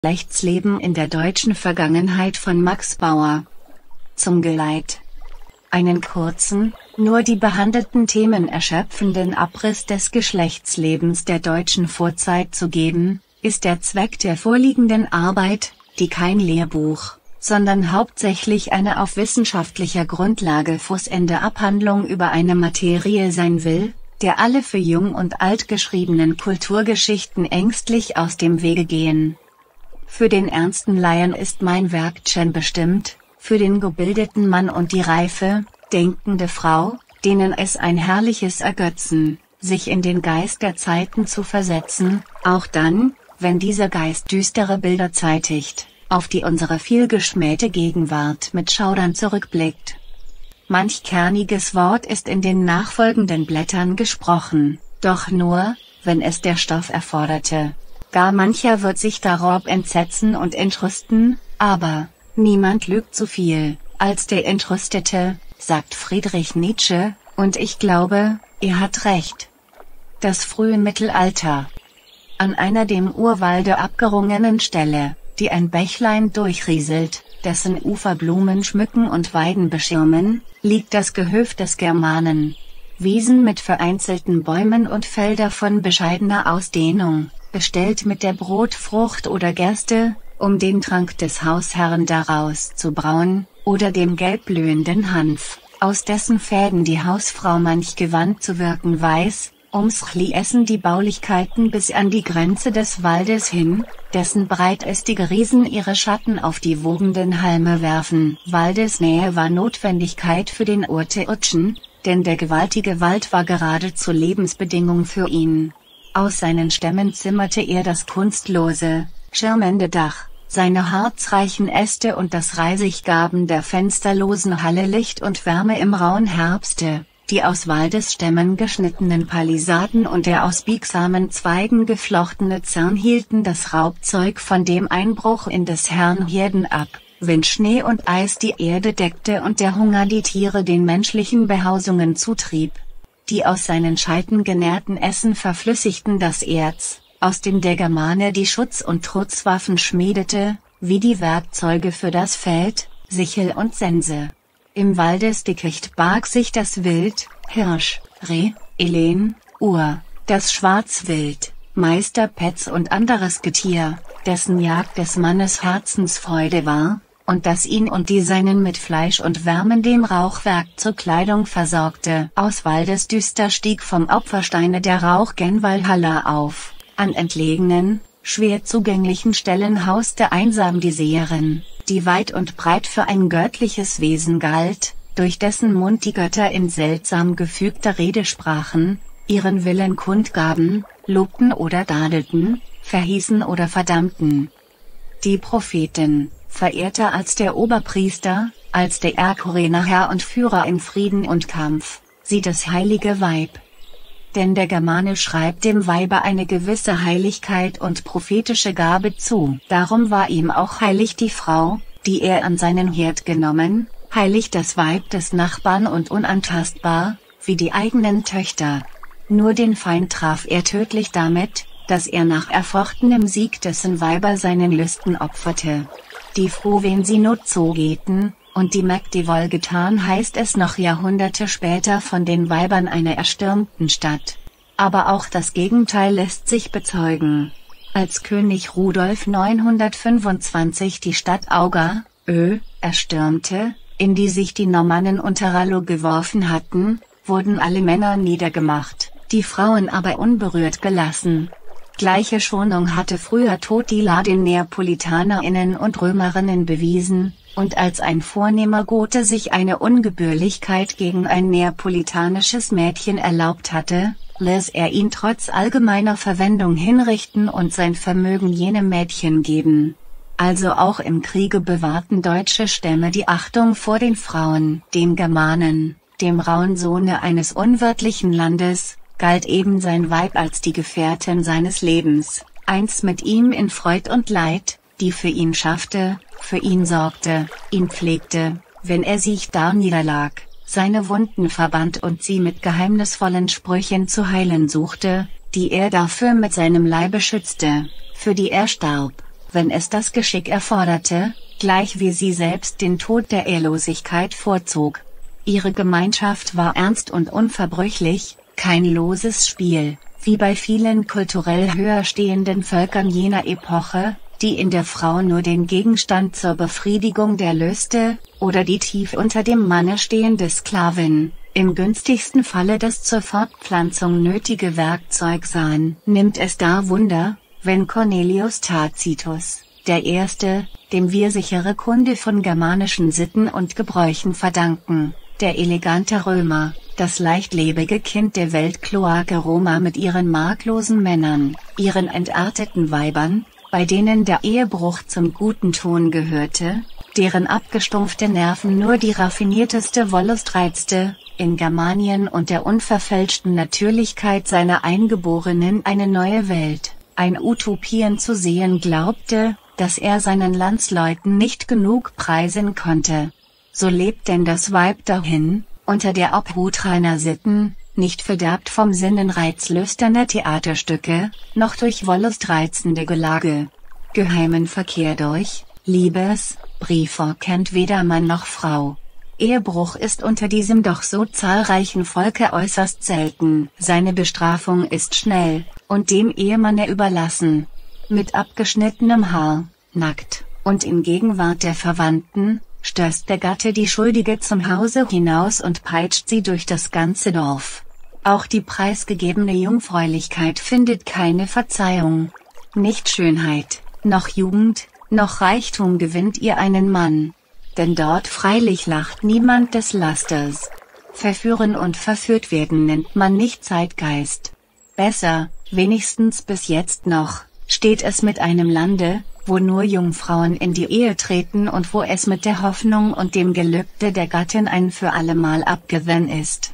Geschlechtsleben in der deutschen Vergangenheit von Max Bauer. Zum Geleit. Einen kurzen, nur die behandelten Themen erschöpfenden Abriss des Geschlechtslebens der deutschen Vorzeit zu geben, ist der Zweck der vorliegenden Arbeit, die kein Lehrbuch, sondern hauptsächlich eine auf wissenschaftlicher Grundlage fußende Abhandlung über eine Materie sein will, der alle für jung und alt geschriebenen Kulturgeschichten ängstlich aus dem Wege gehen. Für den ernsten Laien ist mein Werk schon bestimmt, für den gebildeten Mann und die reife, denkende Frau, denen es ein herrliches Ergötzen, sich in den Geist der Zeiten zu versetzen, auch dann, wenn dieser Geist düstere Bilder zeitigt, auf die unsere vielgeschmähte Gegenwart mit Schaudern zurückblickt. Manch kerniges Wort ist in den nachfolgenden Blättern gesprochen, doch nur, wenn es der Stoff erforderte. Gar mancher wird sich darob entsetzen und entrüsten, aber niemand lügt so viel, als der Entrüstete, sagt Friedrich Nietzsche, und ich glaube, er hat recht. Das frühe Mittelalter. An einer dem Urwalde abgerungenen Stelle, die ein Bächlein durchrieselt, dessen Ufer Blumen schmücken und Weiden beschirmen, liegt das Gehöft des Germanen. Wiesen mit vereinzelten Bäumen und Felder von bescheidener Ausdehnung, bestellt mit der Brotfrucht oder Gerste, um den Trank des Hausherrn daraus zu brauen, oder dem gelbblühenden Hanf, aus dessen Fäden die Hausfrau manch Gewand zu wirken weiß, umschließen die Baulichkeiten bis an die Grenze des Waldes hin, dessen breitästige Riesen ihre Schatten auf die wogenden Halme werfen. Waldesnähe war Notwendigkeit für den Urteutschen, denn der gewaltige Wald war geradezu Lebensbedingung für ihn. Aus seinen Stämmen zimmerte er das kunstlose, schirmende Dach, seine harzreichen Äste und das Reisiggaben der fensterlosen Halle Licht und Wärme im rauen Herbste. Die aus Waldesstämmen geschnittenen Palisaden und der aus biegsamen Zweigen geflochtene Zirn hielten das Raubzeug von dem Einbruch in des Herrn Herden ab, wenn Schnee und Eis die Erde deckte und der Hunger die Tiere den menschlichen Behausungen zutrieb. Die aus seinen Scheiten genährten Essen verflüssigten das Erz, aus dem der Germane die Schutz- und Trutzwaffen schmiedete, wie die Werkzeuge für das Feld, Sichel und Sense. Im Waldesdickicht barg sich das Wild, Hirsch, Reh, Elen, Uhr, das Schwarzwild, Meisterpetz und anderes Getier, dessen Jagd des Mannes Herzensfreude war, und das ihn und die Seinen mit Fleisch und wärmendem Rauchwerk zur Kleidung versorgte. Aus Waldesdüster stieg vom Opfersteine der Rauch gen Walhalla auf, an entlegenen, schwer zugänglichen Stellen hauste einsam die Seherin, die weit und breit für ein göttliches Wesen galt, durch dessen Mund die Götter in seltsam gefügter Rede sprachen, ihren Willen kundgaben, lobten oder tadelten, verhießen oder verdammten. Die Propheten, verehrter als der Oberpriester, als der erkorene Herr und Führer in Frieden und Kampf, sie das heilige Weib. Denn der Germane schreibt dem Weibe eine gewisse Heiligkeit und prophetische Gabe zu. Darum war ihm auch heilig die Frau, die er an seinen Herd genommen, heilig das Weib des Nachbarn und unantastbar, wie die eigenen Töchter. Nur den Feind traf er tödlich damit, dass er nach erfochtenem Sieg dessen Weiber seinen Lüsten opferte. Die froh wen sie not zogeten, und die Mägd die wohlgetan heißt es noch Jahrhunderte später von den Weibern einer erstürmten Stadt. Aber auch das Gegenteil lässt sich bezeugen. Als König Rudolf 925 die Stadt Auga, erstürmte, in die sich die Normannen unter Rollo geworfen hatten, wurden alle Männer niedergemacht, die Frauen aber unberührt gelassen. Gleiche Schonung hatte früher Totila den NeapolitanerInnen und Römerinnen bewiesen, und als ein vornehmer Gote sich eine Ungebührlichkeit gegen ein neapolitanisches Mädchen erlaubt hatte, ließ er ihn trotz allgemeiner Verwendung hinrichten und sein Vermögen jenem Mädchen geben. Also auch im Kriege bewahrten deutsche Stämme die Achtung vor den Frauen. Dem Germanen, dem rauen Sohne eines unwirtlichen Landes, galt eben sein Weib als die Gefährtin seines Lebens, eins mit ihm in Freud und Leid, die für ihn schaffte, für ihn sorgte, ihn pflegte, wenn er sich da niederlag, seine Wunden verband und sie mit geheimnisvollen Sprüchen zu heilen suchte, die er dafür mit seinem Leibe schützte, für die er starb. wenn es das Geschick erforderte, gleich wie sie selbst den Tod der Ehelosigkeit vorzog. Ihre Gemeinschaft war ernst und unverbrüchlich, kein loses Spiel, wie bei vielen kulturell höher stehenden Völkern jener Epoche, die in der Frau nur den Gegenstand zur Befriedigung der Lüste, oder die tief unter dem Manne stehende Sklavin, im günstigsten Falle das zur Fortpflanzung nötige Werkzeug sahen. Nimmt es da Wunder, wenn Cornelius Tacitus, der Erste, dem wir sichere Kunde von germanischen Sitten und Gebräuchen verdanken, der elegante Römer, das leichtlebige Kind der Weltkloake Roma mit ihren marklosen Männern, ihren entarteten Weibern, bei denen der Ehebruch zum guten Ton gehörte, deren abgestumpfte Nerven nur die raffinierteste Wollust reizte, in Germanien und der unverfälschten Natürlichkeit seiner Eingeborenen eine neue Welt, ein Utopien zu sehen glaubte, das er seinen Landsleuten nicht genug preisen konnte. So lebt denn das Weib dahin, unter der Obhut reiner Sitten, nicht verderbt vom Sinnenreiz lüsterner Theaterstücke, noch durch Wollust reizende Gelage. Geheimen Verkehr durch Liebesbriefe kennt weder Mann noch Frau. Ehebruch ist unter diesem doch so zahlreichen Volke äußerst selten. Seine Bestrafung ist schnell, und dem Ehemanne überlassen. Mit abgeschnittenem Haar, nackt, und in Gegenwart der Verwandten, stößt der Gatte die Schuldige zum Hause hinaus und peitscht sie durch das ganze Dorf. Auch die preisgegebene Jungfräulichkeit findet keine Verzeihung. Nicht Schönheit, noch Jugend, noch Reichtum gewinnt ihr einen Mann. Denn dort freilich lacht niemand des Lasters. Verführen und verführt werden nennt man nicht Zeitgeist. Besser, wenigstens bis jetzt noch, steht es mit einem Lande, wo nur Jungfrauen in die Ehe treten und wo es mit der Hoffnung und dem Gelübde der Gattin ein für allemal abgewann ist.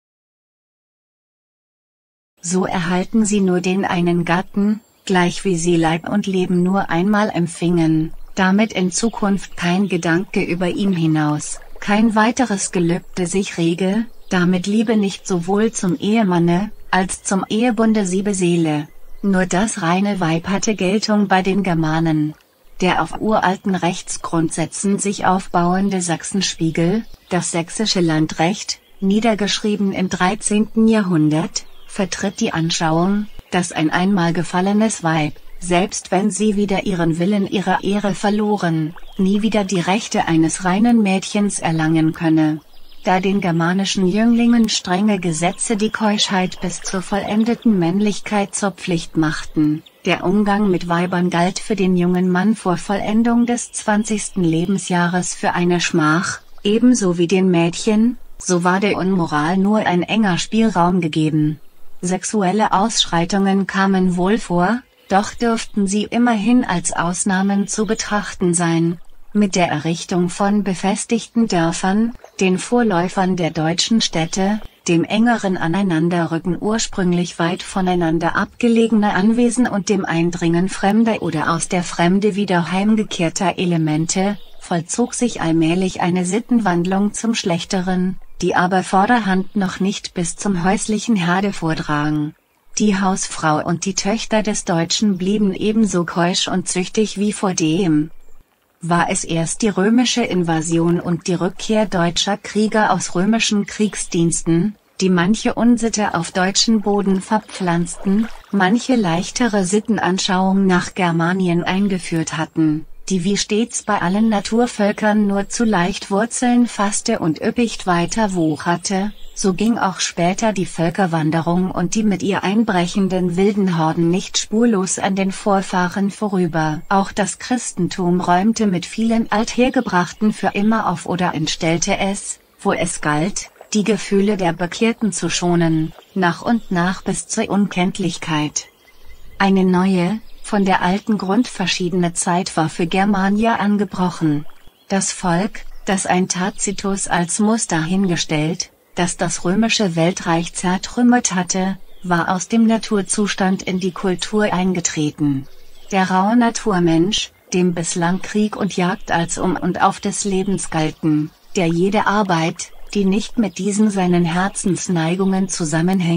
So erhalten sie nur den einen Gatten, gleich wie sie Leib und Leben nur einmal empfingen, damit in Zukunft kein Gedanke über ihn hinaus, kein weiteres Gelübde sich rege, damit Liebe nicht sowohl zum Ehemanne, als zum Ehebunde sie beseele. Nur das reine Weib hatte Geltung bei den Germanen. Der auf uralten Rechtsgrundsätzen sich aufbauende Sachsenspiegel, das sächsische Landrecht, niedergeschrieben im 13. Jahrhundert, vertritt die Anschauung, dass ein einmal gefallenes Weib, selbst wenn sie wider ihren Willen ihre Ehre verloren, nie wieder die Rechte eines reinen Mädchens erlangen könne. Da den germanischen Jünglingen strenge Gesetze die Keuschheit bis zur vollendeten Männlichkeit zur Pflicht machten, der Umgang mit Weibern galt für den jungen Mann vor Vollendung des 20. Lebensjahres für eine Schmach, ebenso wie den Mädchen, so war der Unmoral nur ein enger Spielraum gegeben. Sexuelle Ausschreitungen kamen wohl vor, doch dürften sie immerhin als Ausnahmen zu betrachten sein. Mit der Errichtung von befestigten Dörfern, den Vorläufern der deutschen Städte, dem engeren Aneinanderrücken ursprünglich weit voneinander abgelegener Anwesen und dem Eindringen fremder oder aus der Fremde wieder heimgekehrter Elemente, vollzog sich allmählich eine Sittenwandlung zum Schlechteren, die aber vorderhand noch nicht bis zum häuslichen Herde vordrang. Die Hausfrau und die Töchter des Deutschen blieben ebenso keusch und züchtig wie vordem. War es erst die römische Invasion und die Rückkehr deutscher Krieger aus römischen Kriegsdiensten, die manche Unsitte auf deutschen Boden verpflanzten, manche leichtere Sittenanschauung nach Germanien eingeführt hatten, die wie stets bei allen Naturvölkern nur zu leicht Wurzeln fasste und üppig weiter wucherte, so ging auch später die Völkerwanderung und die mit ihr einbrechenden wilden Horden nicht spurlos an den Vorfahren vorüber. Auch das Christentum räumte mit vielen Althergebrachten für immer auf oder entstellte es, wo es galt, die Gefühle der Bekehrten zu schonen, nach und nach bis zur Unkenntlichkeit. Eine neue, von der alten Grund verschiedene Zeit war für Germania angebrochen. Das Volk, das ein Tacitus als Muster hingestellt, das das römische Weltreich zertrümmert hatte, war aus dem Naturzustand in die Kultur eingetreten. Der raue Naturmensch, dem bislang Krieg und Jagd als und auf des Lebens galten, der jede Arbeit, die nicht mit diesen seinen Herzensneigungen zusammenhing,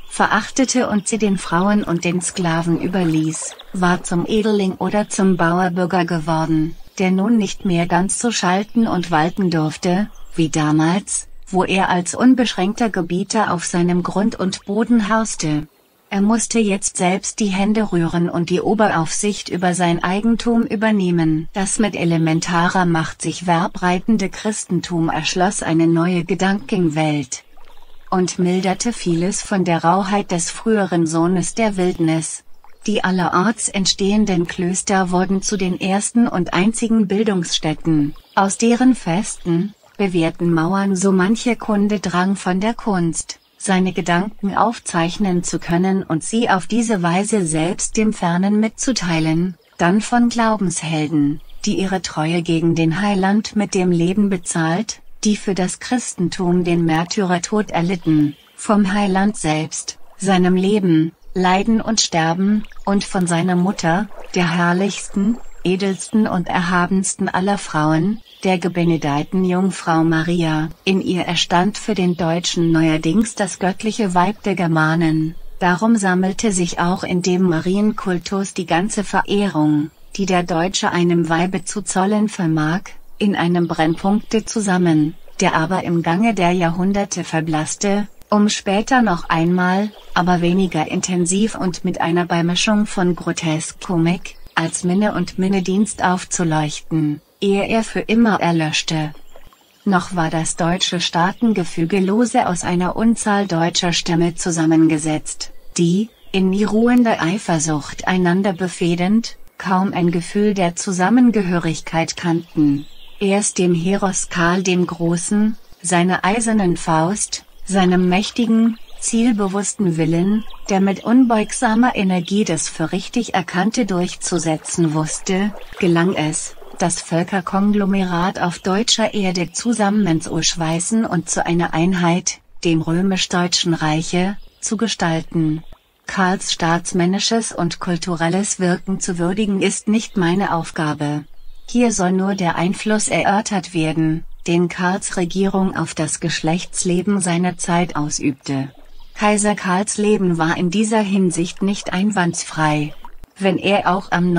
verachtete und sie den Frauen und den Sklaven überließ, war zum Edeling oder zum Bauerbürger geworden, der nun nicht mehr ganz so schalten und walten durfte, wie damals, wo er als unbeschränkter Gebieter auf seinem Grund und Boden hauste. Er musste jetzt selbst die Hände rühren und die Oberaufsicht über sein Eigentum übernehmen. Das mit elementarer Macht sich verbreitende Christentum erschloss eine neue Gedankenwelt und milderte vieles von der Rauheit des früheren Sohnes der Wildnis. Die allerorts entstehenden Klöster wurden zu den ersten und einzigen Bildungsstätten, aus deren festen, bewährten Mauern so manche Kunde drang von der Kunst, seine Gedanken aufzeichnen zu können und sie auf diese Weise selbst dem Fernen mitzuteilen, dann von Glaubenshelden, die ihre Treue gegen den Heiland mit dem Leben bezahlt, die für das Christentum den Märtyrertod erlitten, vom Heiland selbst, seinem Leben, Leiden und Sterben, und von seiner Mutter, der herrlichsten, edelsten und erhabensten aller Frauen, der gebenedeiten Jungfrau Maria. In ihr erstand für den Deutschen neuerdings das göttliche Weib der Germanen. Darum sammelte sich auch in dem Marienkultus die ganze Verehrung, die der Deutsche einem Weibe zu zollen vermag, in einem Brennpunkte zusammen, der aber im Gange der Jahrhunderte verblasste, um später noch einmal, aber weniger intensiv und mit einer Beimischung von Grotesk-Komik, als Minne und Minnedienst aufzuleuchten, ehe er für immer erlöschte. Noch war das deutsche Staatengefüge lose aus einer Unzahl deutscher Stämme zusammengesetzt, die, in nie ruhender Eifersucht einander befehdend, kaum ein Gefühl der Zusammengehörigkeit kannten. Erst dem Heros Karl dem Großen, seiner eisernen Faust, seinem mächtigen, zielbewussten Willen, der mit unbeugsamer Energie das für richtig Erkannte durchzusetzen wusste, gelang es, das Völkerkonglomerat auf deutscher Erde zusammenzuschweißen und zu einer Einheit, dem römisch-deutschen Reiche, zu gestalten. Karls staatsmännisches und kulturelles Wirken zu würdigen ist nicht meine Aufgabe. Hier soll nur der Einfluss erörtert werden, den Karls Regierung auf das Geschlechtsleben seiner Zeit ausübte. Kaiser Karls Leben war in dieser Hinsicht nicht einwandfrei. Wenn er auch am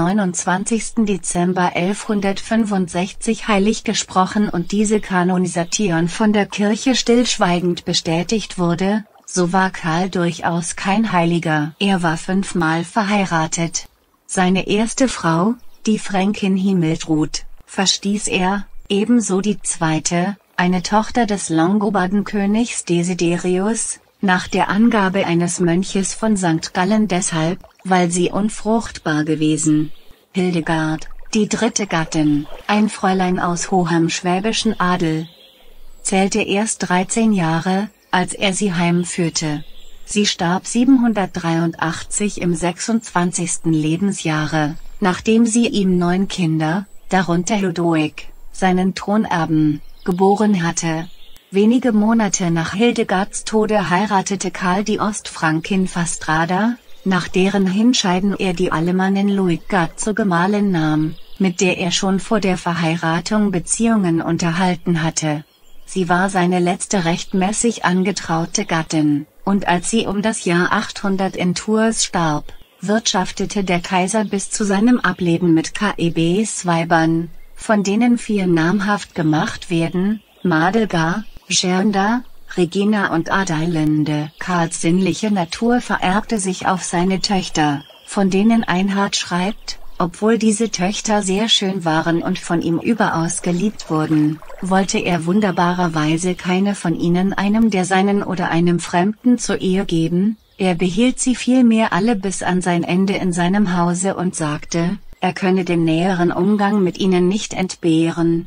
29. Dezember 1165 heilig gesprochen und diese Kanonisation von der Kirche stillschweigend bestätigt wurde, so war Karl durchaus kein Heiliger. Er war 5-mal verheiratet. Seine erste Frau, die Fränkin Himiltrud, verstieß er, ebenso die zweite, eine Tochter des Langobardenkönigs Desiderius, nach der Angabe eines Mönches von St. Gallen deshalb, weil sie unfruchtbar gewesen. Hildegard, die dritte Gattin, ein Fräulein aus hohem schwäbischen Adel, zählte erst 13 Jahre, als er sie heimführte. Sie starb 783 im 26. Lebensjahre, nachdem sie ihm 9 Kinder, darunter Lodoik, seinen Thronerben, geboren hatte. Wenige Monate nach Hildegards Tode heiratete Karl die Ostfrankin Fastrada, nach deren Hinscheiden er die Alemannin Luitgard zur Gemahlin nahm, mit der er schon vor der Verheiratung Beziehungen unterhalten hatte. Sie war seine letzte rechtmäßig angetraute Gattin, und als sie um das Jahr 800 in Tours starb, wirtschaftete der Kaiser bis zu seinem Ableben mit KEBs Weibern, von denen 4 namhaft gemacht werden: Madelga, Gerda, Regina und Adelinde. Karls sinnliche Natur vererbte sich auf seine Töchter, von denen Einhard schreibt, obwohl diese Töchter sehr schön waren und von ihm überaus geliebt wurden, wollte er wunderbarerweise keine von ihnen einem der Seinen oder einem Fremden zur Ehe geben, er behielt sie vielmehr alle bis an sein Ende in seinem Hause und sagte, er könne den näheren Umgang mit ihnen nicht entbehren.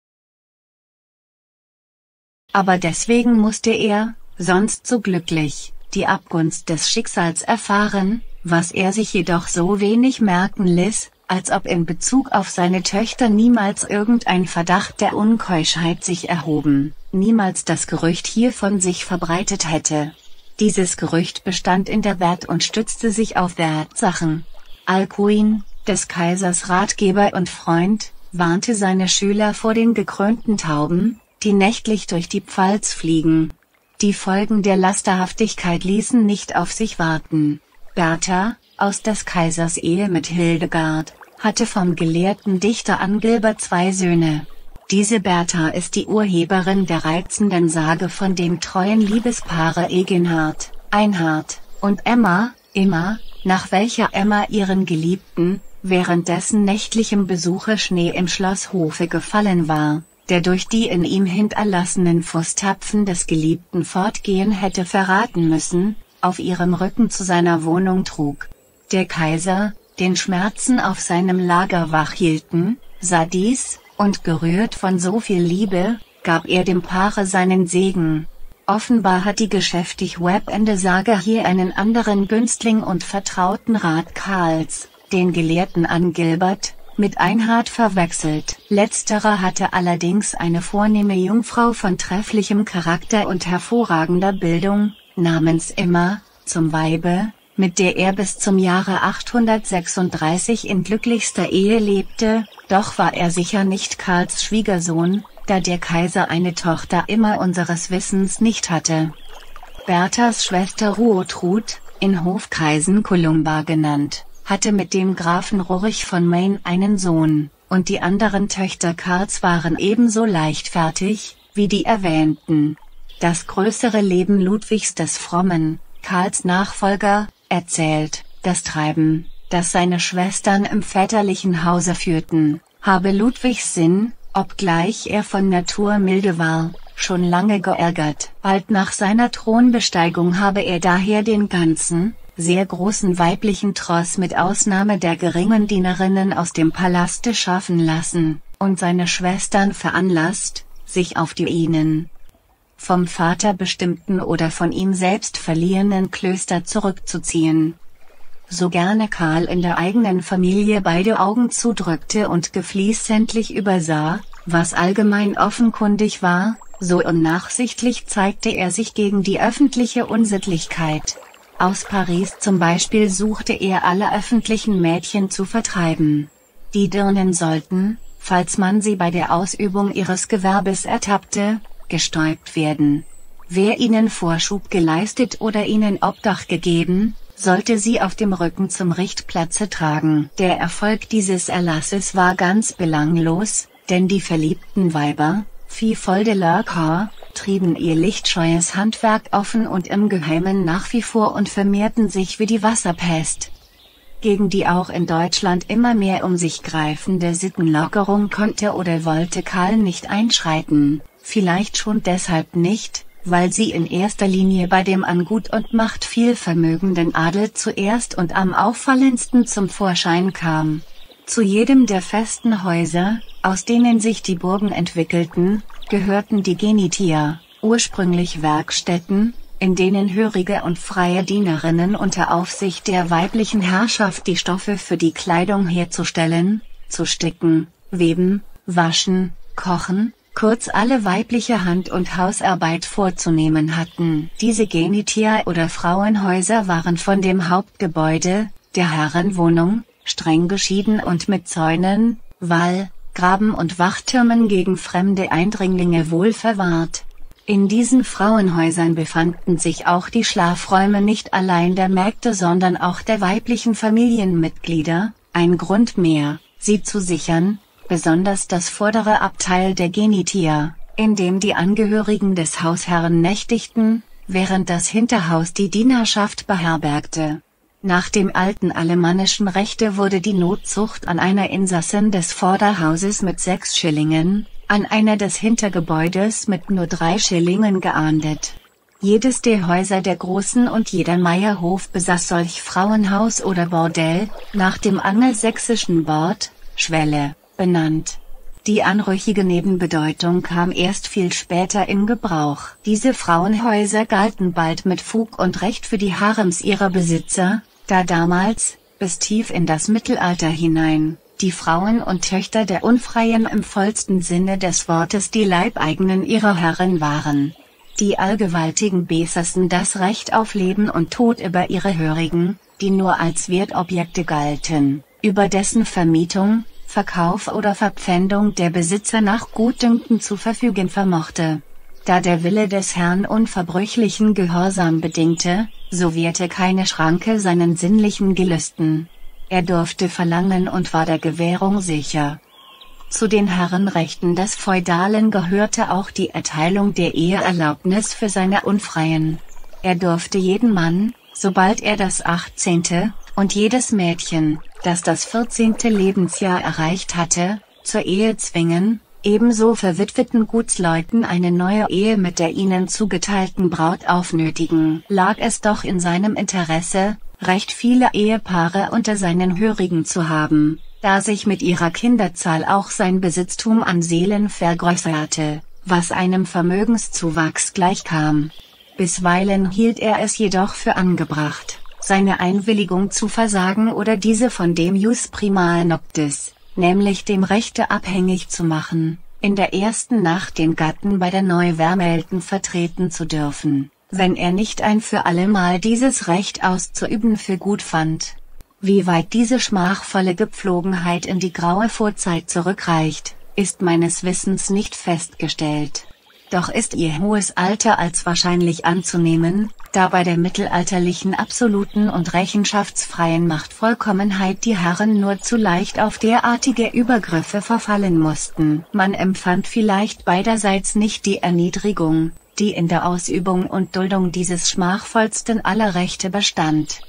Aber deswegen musste er, sonst so glücklich, die Abgunst des Schicksals erfahren, was er sich jedoch so wenig merken ließ, als ob in Bezug auf seine Töchter niemals irgendein Verdacht der Unkeuschheit sich erhoben, niemals das Gerücht hiervon sich verbreitet hätte. Dieses Gerücht bestand in der Wert und stützte sich auf Wertsachen. Alcuin, des Kaisers Ratgeber und Freund, warnte seine Schüler vor den gekrönten Tauben, die nächtlich durch die Pfalz fliegen. Die Folgen der Lasterhaftigkeit ließen nicht auf sich warten. Bertha, aus des Kaisers Ehe mit Hildegard, hatte vom gelehrten Dichter Angilbert 2 Söhne. Diese Bertha ist die Urheberin der reizenden Sage von dem treuen Liebespaare Eginhard, Einhard, und Emma, nach welcher Emma ihren Geliebten, während dessen nächtlichem Besuche Schnee im Schlosshofe gefallen war, der durch die in ihm hinterlassenen Fußtapfen des Geliebten fortgehen hätte verraten müssen, auf ihrem Rücken zu seiner Wohnung trug. Der Kaiser, den Schmerzen auf seinem Lager wach hielten, sah dies, und gerührt von so viel Liebe, gab er dem Paare seinen Segen. Offenbar hat die geschäftig webende Sage hier einen anderen Günstling und vertrauten Rat Karls, den Gelehrten Angilbert, mit Einhard verwechselt. Letzterer hatte allerdings eine vornehme Jungfrau von trefflichem Charakter und hervorragender Bildung, namens Emma, zum Weibe, mit der er bis zum Jahre 836 in glücklichster Ehe lebte, doch war er sicher nicht Karls Schwiegersohn, da der Kaiser eine Tochter immer unseres Wissens nicht hatte. Berthas Schwester Ruotrud, in Hofkreisen Columba genannt, hatte mit dem Grafen Rurich von Maine einen Sohn, und die anderen Töchter Karls waren ebenso leichtfertig, wie die erwähnten. Das größere Leben Ludwigs des Frommen, Karls Nachfolger, erzählt, das Treiben, das seine Schwestern im väterlichen Hause führten, habe Ludwigs Sinn, obgleich er von Natur milde war, schon lange geärgert. Bald nach seiner Thronbesteigung habe er daher den ganzen, sehr großen weiblichen Tross mit Ausnahme der geringen Dienerinnen aus dem Palaste schaffen lassen, und seine Schwestern veranlasst, sich auf die ihnen vom Vater bestimmten oder von ihm selbst verliehenen Klöster zurückzuziehen. So gerne Karl in der eigenen Familie beide Augen zudrückte und geflissentlich übersah, was allgemein offenkundig war, so unnachsichtlich zeigte er sich gegen die öffentliche Unsittlichkeit. Aus Paris zum Beispiel suchte er alle öffentlichen Mädchen zu vertreiben. Die Dirnen sollten, falls man sie bei der Ausübung ihres Gewerbes ertappte, gestäupt werden. Wer ihnen Vorschub geleistet oder ihnen Obdach gegeben, sollte sie auf dem Rücken zum Richtplatze tragen. Der Erfolg dieses Erlasses war ganz belanglos, denn die verliebten Weiber, Fille de leur corps, trieben ihr lichtscheues Handwerk offen und im Geheimen nach wie vor und vermehrten sich wie die Wasserpest. Gegen die auch in Deutschland immer mehr um sich greifende Sittenlockerung konnte oder wollte Karl nicht einschreiten, vielleicht schon deshalb nicht, weil sie in erster Linie bei dem an Gut und Macht viel vermögenden Adel zuerst und am auffallendsten zum Vorschein kam. Zu jedem der festen Häuser, aus denen sich die Burgen entwickelten, gehörten die Genitia, ursprünglich Werkstätten, in denen hörige und freie Dienerinnen unter Aufsicht der weiblichen Herrschaft die Stoffe für die Kleidung herzustellen, zu sticken, weben, waschen, kochen, kurz alle weibliche Hand- und Hausarbeit vorzunehmen hatten. Diese Genitia oder Frauenhäuser waren von dem Hauptgebäude, der Herrenwohnung, streng geschieden und mit Zäunen, Wall, Graben und Wachtürmen gegen fremde Eindringlinge wohl verwahrt. In diesen Frauenhäusern befanden sich auch die Schlafräume nicht allein der Mägde sondern auch der weiblichen Familienmitglieder, ein Grund mehr, sie zu sichern, besonders das vordere Abteil der Genitia, in dem die Angehörigen des Hausherrn nächtigten, während das Hinterhaus die Dienerschaft beherbergte. Nach dem alten alemannischen Rechte wurde die Notzucht an einer Insassin des Vorderhauses mit 6 Schillingen, an einer des Hintergebäudes mit nur 3 Schillingen geahndet. Jedes der Häuser der Großen und jeder Meierhof besaß solch Frauenhaus oder Bordell, nach dem angelsächsischen Bord, Schwelle, benannt. Die anrüchige Nebenbedeutung kam erst viel später in Gebrauch. Diese Frauenhäuser galten bald mit Fug und Recht für die Harems ihrer Besitzer, da damals, bis tief in das Mittelalter hinein, die Frauen und Töchter der Unfreien im vollsten Sinne des Wortes die Leibeigenen ihrer Herren waren. Die Allgewaltigen besaßen das Recht auf Leben und Tod über ihre Hörigen, die nur als Wertobjekte galten, über dessen Vermietung, Verkauf oder Verpfändung der Besitzer nach Gutdünken zu verfügen vermochte. Da der Wille des Herrn unverbrüchlichen Gehorsam bedingte, so wehrte keine Schranke seinen sinnlichen Gelüsten. Er durfte verlangen und war der Gewährung sicher. Zu den Herrenrechten des Feudalen gehörte auch die Erteilung der Eheerlaubnis für seine Unfreien. Er durfte jeden Mann, sobald er das 18. und jedes Mädchen, das das 14. Lebensjahr erreicht hatte, zur Ehe zwingen, ebenso verwitweten Gutsleuten eine neue Ehe mit der ihnen zugeteilten Braut aufnötigen. Lag es doch in seinem Interesse, recht viele Ehepaare unter seinen Hörigen zu haben, da sich mit ihrer Kinderzahl auch sein Besitztum an Seelen vergrößerte, was einem Vermögenszuwachs gleichkam. Bisweilen hielt er es jedoch für angebracht, seine Einwilligung zu versagen oder diese von dem Jus Primae Noctis, nämlich dem Rechte abhängig zu machen, in der ersten Nacht den Gatten bei der Neuvermählten vertreten zu dürfen, wenn er nicht ein für allemal dieses Recht auszuüben für gut fand. Wie weit diese schmachvolle Gepflogenheit in die graue Vorzeit zurückreicht, ist meines Wissens nicht festgestellt. Doch ist ihr hohes Alter als wahrscheinlich anzunehmen, da bei der mittelalterlichen absoluten und rechenschaftsfreien Machtvollkommenheit die Herren nur zu leicht auf derartige Übergriffe verfallen mussten. Man empfand vielleicht beiderseits nicht die Erniedrigung, die in der Ausübung und Duldung dieses schmachvollsten aller Rechte bestand.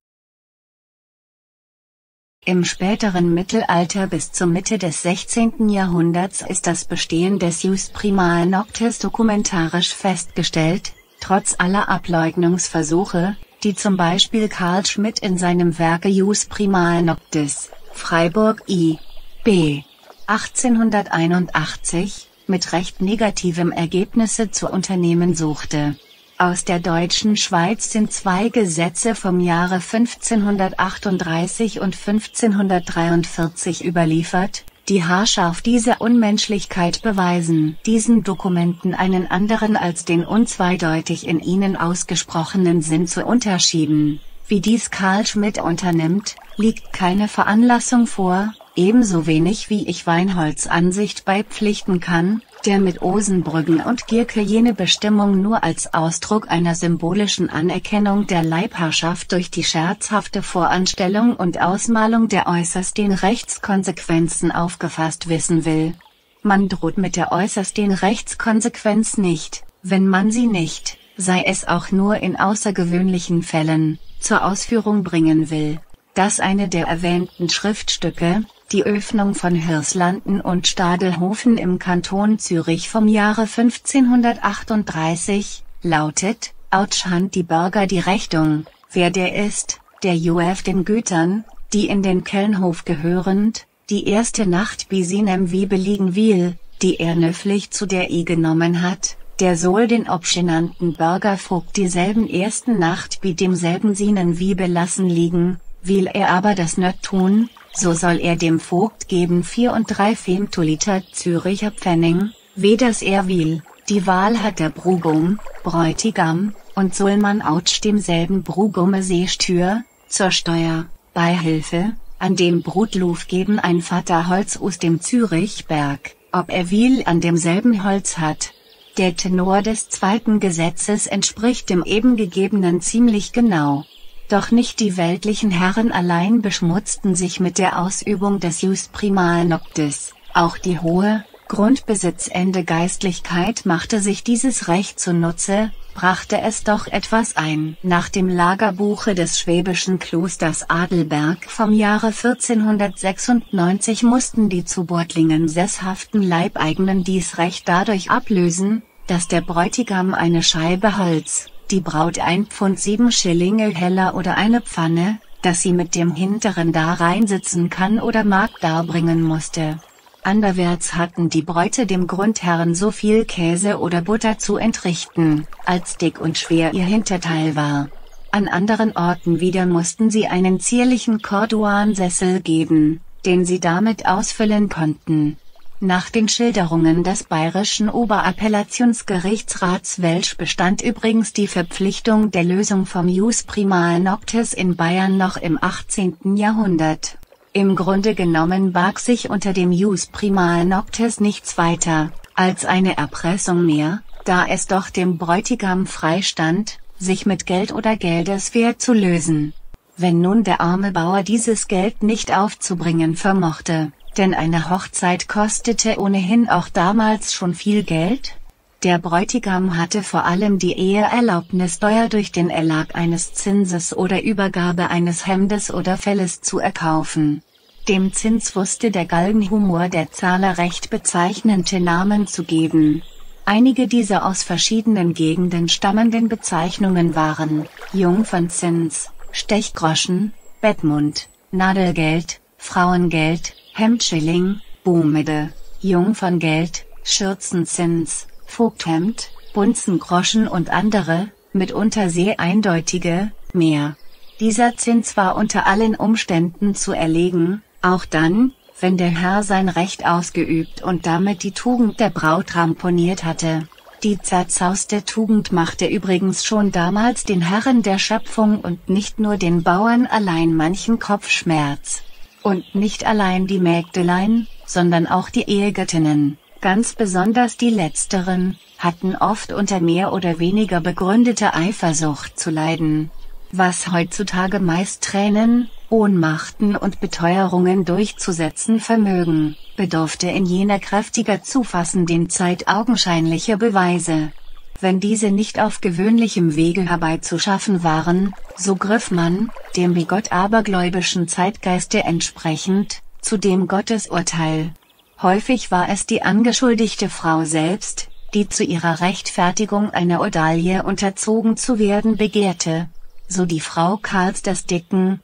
Im späteren Mittelalter bis zur Mitte des 16. Jahrhunderts ist das Bestehen des Jus Primae Noctis dokumentarisch festgestellt, trotz aller Ableugnungsversuche, die zum Beispiel Carl Schmitt in seinem Werke Jus Primae Noctis, Freiburg I.B. 1881, mit recht negativem Ergebnisse zu unternehmen suchte. Aus der deutschen Schweiz sind zwei Gesetze vom Jahre 1538 und 1543 überliefert, die haarscharf diese Unmenschlichkeit beweisen. Diesen Dokumenten einen anderen als den unzweideutig in ihnen ausgesprochenen Sinn zu unterschieben, wie dies Carl Schmitt unternimmt, liegt keine Veranlassung vor, ebenso wenig wie ich Weinholz Ansicht beipflichten kann, der mit Osenbrüggen und Gierke jene Bestimmung nur als Ausdruck einer symbolischen Anerkennung der Leibherrschaft durch die scherzhafte Voranstellung und Ausmalung der äußersten Rechtskonsequenzen aufgefasst wissen will. Man droht mit der äußersten Rechtskonsequenz nicht, wenn man sie nicht, sei es auch nur in außergewöhnlichen Fällen, zur Ausführung bringen will. Dass eine der erwähnten Schriftstücke, die Öffnung von Hirslanden und Stadelhofen im Kanton Zürich vom Jahre 1538, lautet, Autschhand die Bürger die Rechtung, wer der ist, der Joef den Gütern, die in den Kelnhof gehörend, die erste Nacht bi sinem wie beliegen will, die er nöfflich zu der I genommen hat, der soll den obschenannten Bürgervogt dieselben ersten Nacht bi demselben sienen wie belassen liegen, will er aber das nöt tun, so soll er dem Vogt geben 4 und 3 Femtoliter Züricher Pfennig, weh das er will, die Wahl hat der Brugum, Bräutigam, und soll man autsch demselben Brugume Seestür, zur Steuer, Beihilfe, an dem Brutluf geben ein Vaterholz aus dem Zürichberg, ob er will an demselben Holz hat. Der Tenor des zweiten Gesetzes entspricht dem eben gegebenen ziemlich genau. Doch nicht die weltlichen Herren allein beschmutzten sich mit der Ausübung des Jus Primae Noctis, auch die hohe, grundbesitzende Geistlichkeit machte sich dieses Recht zunutze, brachte es doch etwas ein. Nach dem Lagerbuche des schwäbischen Klosters Adelberg vom Jahre 1496 mussten die zu Bortlingen sesshaften Leibeigenen dies Recht dadurch ablösen, dass der Bräutigam eine Scheibe Holz, die Braut 1 Pfund 7 Schillinge Heller oder eine Pfanne, dass sie mit dem Hinteren da reinsitzen kann oder mag darbringen musste. Anderwärts hatten die Bräute dem Grundherrn so viel Käse oder Butter zu entrichten, als dick und schwer ihr Hinterteil war. An anderen Orten wieder mussten sie einen zierlichen Corduansessel geben, den sie damit ausfüllen konnten. Nach den Schilderungen des bayerischen Oberappellationsgerichtsrats Welsch bestand übrigens die Verpflichtung der Lösung vom Jus Primae Noctis in Bayern noch im 18. Jahrhundert. Im Grunde genommen barg sich unter dem Jus Primae Noctis nichts weiter, als eine Erpressung mehr, da es doch dem Bräutigam freistand, sich mit Geld oder Geldeswert zu lösen. Wenn nun der arme Bauer dieses Geld nicht aufzubringen vermochte, denn eine Hochzeit kostete ohnehin auch damals schon viel Geld? Der Bräutigam hatte vor allem die Eheerlaubnissteuer durch den Erlag eines Zinses oder Übergabe eines Hemdes oder Felles zu erkaufen. Dem Zins wusste der Galgenhumor der Zahler recht bezeichnende Namen zu geben. Einige dieser aus verschiedenen Gegenden stammenden Bezeichnungen waren Jungfernzins, Stechgroschen, Bettmund, Nadelgeld, Frauengeld, Hemdschilling, Bohmede, Jungferngeld, Schürzenzins, Vogthemd, Bunzengroschen und andere, mitunter sehr eindeutige, mehr. Dieser Zins war unter allen Umständen zu erlegen, auch dann, wenn der Herr sein Recht ausgeübt und damit die Tugend der Braut ramponiert hatte. Die zerzauste Tugend machte übrigens schon damals den Herren der Schöpfung und nicht nur den Bauern allein manchen Kopfschmerz. Und nicht allein die Mägdelein, sondern auch die Ehegattinnen, ganz besonders die letzteren, hatten oft unter mehr oder weniger begründeter Eifersucht zu leiden. Was heutzutage meist Tränen, Ohnmachten und Beteuerungen durchzusetzen vermögen, bedurfte in jener kräftiger zu fassenden Zeit augenscheinlicher Beweise. Wenn diese nicht auf gewöhnlichem Wege herbeizuschaffen waren, so griff man, dem wie Gott abergläubischen Zeitgeiste entsprechend, zu dem Gottesurteil. Häufig war es die angeschuldigte Frau selbst, die zu ihrer Rechtfertigung einer Odalie unterzogen zu werden begehrte. So die Frau Karls des Dicken,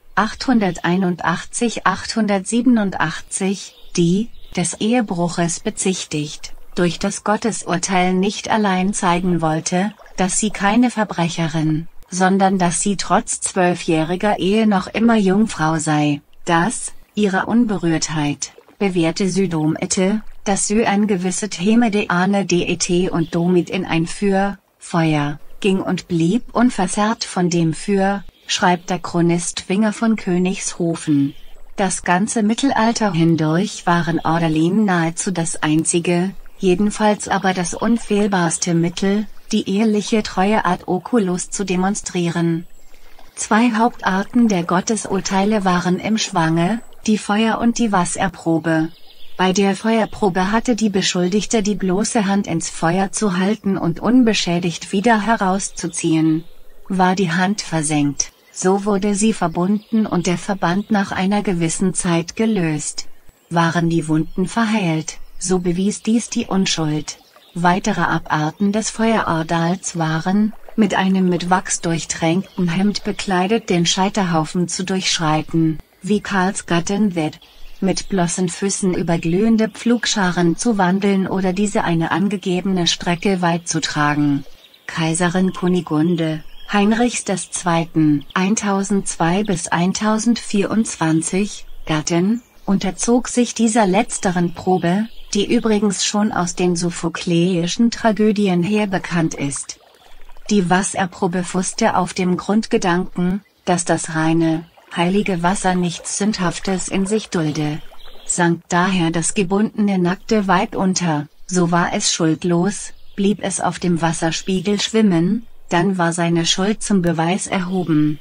881-887, die, des Ehebruches bezichtigt, durch das Gottesurteil nicht allein zeigen wollte, dass sie keine Verbrecherin, sondern dass sie trotz 12-jähriger Ehe noch immer Jungfrau sei, das, ihrer Unberührtheit, bewährte Sydomete, dass sie ein gewisset Hemede ane det und domit in ein Feuer, ging und blieb unversehrt von dem Feuer, schreibt der Chronist Winger von Königshofen. Das ganze Mittelalter hindurch waren Orderlin nahezu das einzige, jedenfalls aber das unfehlbarste Mittel, die eheliche Treue ad oculus zu demonstrieren. Zwei Hauptarten der Gottesurteile waren im Schwange, die Feuer- und die Wasserprobe. Bei der Feuerprobe hatte die Beschuldigte die bloße Hand ins Feuer zu halten und unbeschädigt wieder herauszuziehen. War die Hand versenkt, so wurde sie verbunden und der Verband nach einer gewissen Zeit gelöst. Waren die Wunden verheilt, so bewies dies die Unschuld. Weitere Abarten des Feuerordals waren, mit einem mit Wachs durchtränkten Hemd bekleidet den Scheiterhaufen zu durchschreiten, wie Karls Gattin wird, mit bloßen Füßen über glühende Pflugscharen zu wandeln oder diese eine angegebene Strecke weit zu tragen. Kaiserin Kunigunde, Heinrichs II. 1002 bis 1024, Gattin, unterzog sich dieser letzteren Probe, die übrigens schon aus den sophokleischen Tragödien her bekannt ist. Die Wasserprobe fußte auf dem Grundgedanken, dass das reine, heilige Wasser nichts Sündhaftes in sich dulde. Sank daher das gebundene nackte Weib unter, so war es schuldlos, blieb es auf dem Wasserspiegel schwimmen, dann war seine Schuld zum Beweis erhoben.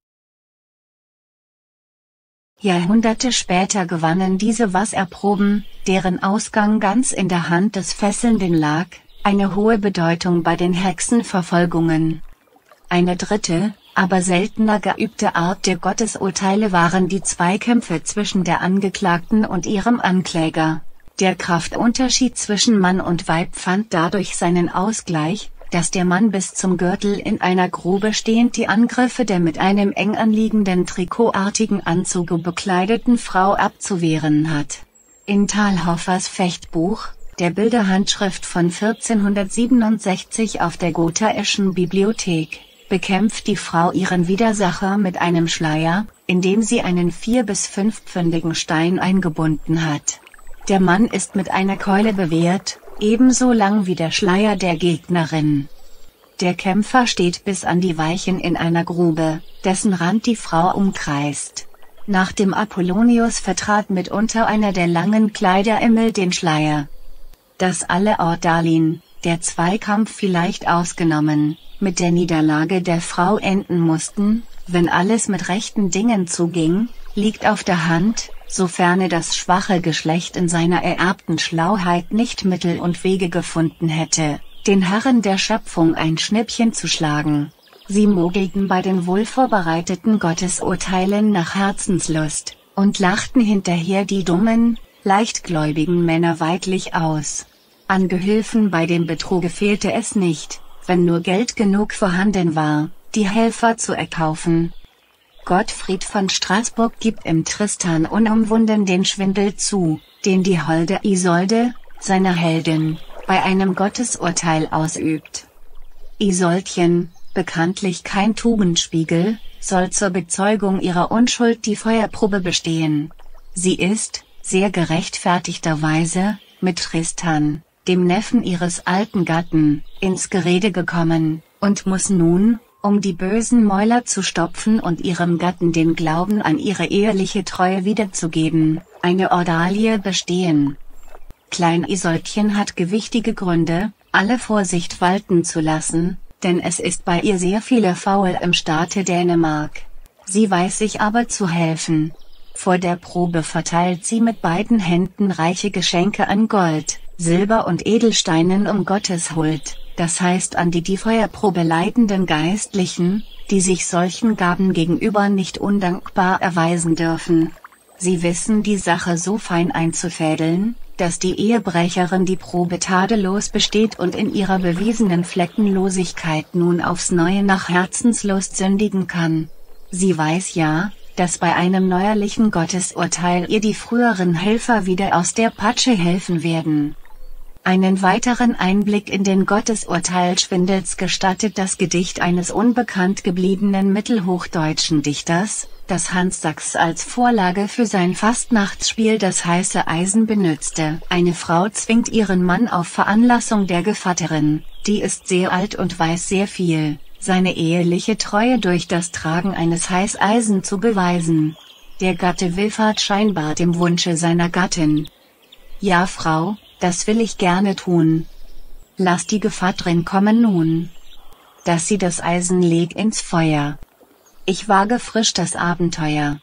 Jahrhunderte später gewannen diese Wasserproben, deren Ausgang ganz in der Hand des Fesselnden lag, eine hohe Bedeutung bei den Hexenverfolgungen. Eine dritte, aber seltener geübte Art der Gottesurteile waren die Zweikämpfe zwischen der Angeklagten und ihrem Ankläger. Der Kraftunterschied zwischen Mann und Weib fand dadurch seinen Ausgleich, dass der Mann bis zum Gürtel in einer Grube stehend die Angriffe der mit einem eng anliegenden trikotartigen Anzuge bekleideten Frau abzuwehren hat. In Thalhoffers Fechtbuch, der Bilderhandschrift von 1467 auf der Gothaischen Bibliothek, bekämpft die Frau ihren Widersacher mit einem Schleier, indem sie einen 4- bis 5-pfündigen Stein eingebunden hat. Der Mann ist mit einer Keule bewehrt, ebenso lang wie der Schleier der Gegnerin. Der Kämpfer steht bis an die Weichen in einer Grube, dessen Rand die Frau umkreist. Nach dem Apollonius vertrat mitunter einer der langen Kleideremmel den Schleier. Dass alle Ordalien, der Zweikampf vielleicht ausgenommen, mit der Niederlage der Frau enden mussten, wenn alles mit rechten Dingen zuging, liegt auf der Hand, sofern das schwache Geschlecht in seiner ererbten Schlauheit nicht Mittel und Wege gefunden hätte, den Herren der Schöpfung ein Schnippchen zu schlagen. Sie mogelten bei den wohlvorbereiteten Gottesurteilen nach Herzenslust, und lachten hinterher die dummen, leichtgläubigen Männer weidlich aus. An Gehilfen bei dem Betruge fehlte es nicht, wenn nur Geld genug vorhanden war, die Helfer zu erkaufen. Gottfried von Straßburg gibt im Tristan unumwunden den Schwindel zu, den die holde Isolde, seiner Heldin, bei einem Gottesurteil ausübt. Isoldchen, bekanntlich kein Tugendspiegel, soll zur Bezeugung ihrer Unschuld die Feuerprobe bestehen. Sie ist, sehr gerechtfertigterweise, mit Tristan, dem Neffen ihres alten Gatten, ins Gerede gekommen, und muss nun, um die bösen Mäuler zu stopfen und ihrem Gatten den Glauben an ihre eheliche Treue wiederzugeben, eine Ordalie bestehen. Klein Isoldchen hat gewichtige Gründe, alle Vorsicht walten zu lassen, denn es ist bei ihr sehr viele Faul im Staate Dänemark. Sie weiß sich aber zu helfen. Vor der Probe verteilt sie mit beiden Händen reiche Geschenke an Gold, Silber und Edelsteinen um Gottes Huld, das heißt an die Feuerprobe leidenden Geistlichen, die sich solchen Gaben gegenüber nicht undankbar erweisen dürfen. Sie wissen die Sache so fein einzufädeln, dass die Ehebrecherin die Probe tadellos besteht und in ihrer bewiesenen Fleckenlosigkeit nun aufs Neue nach Herzenslust sündigen kann. Sie weiß ja, dass bei einem neuerlichen Gottesurteil ihr die früheren Helfer wieder aus der Patsche helfen werden. Einen weiteren Einblick in den Gottesurteil Schwindels gestattet das Gedicht eines unbekannt gebliebenen mittelhochdeutschen Dichters, das Hans Sachs als Vorlage für sein Fastnachtsspiel das heiße Eisen benützte. Eine Frau zwingt ihren Mann auf Veranlassung der Gevatterin, die ist sehr alt und weiß sehr viel, seine eheliche Treue durch das Tragen eines Heißeisen zu beweisen. Der Gatte willfahrt scheinbar dem Wunsche seiner Gattin. Ja, Frau, das will ich gerne tun. Lass die Gevatterin kommen nun. Dass sie das Eisen legt ins Feuer. Ich wage frisch das Abenteuer.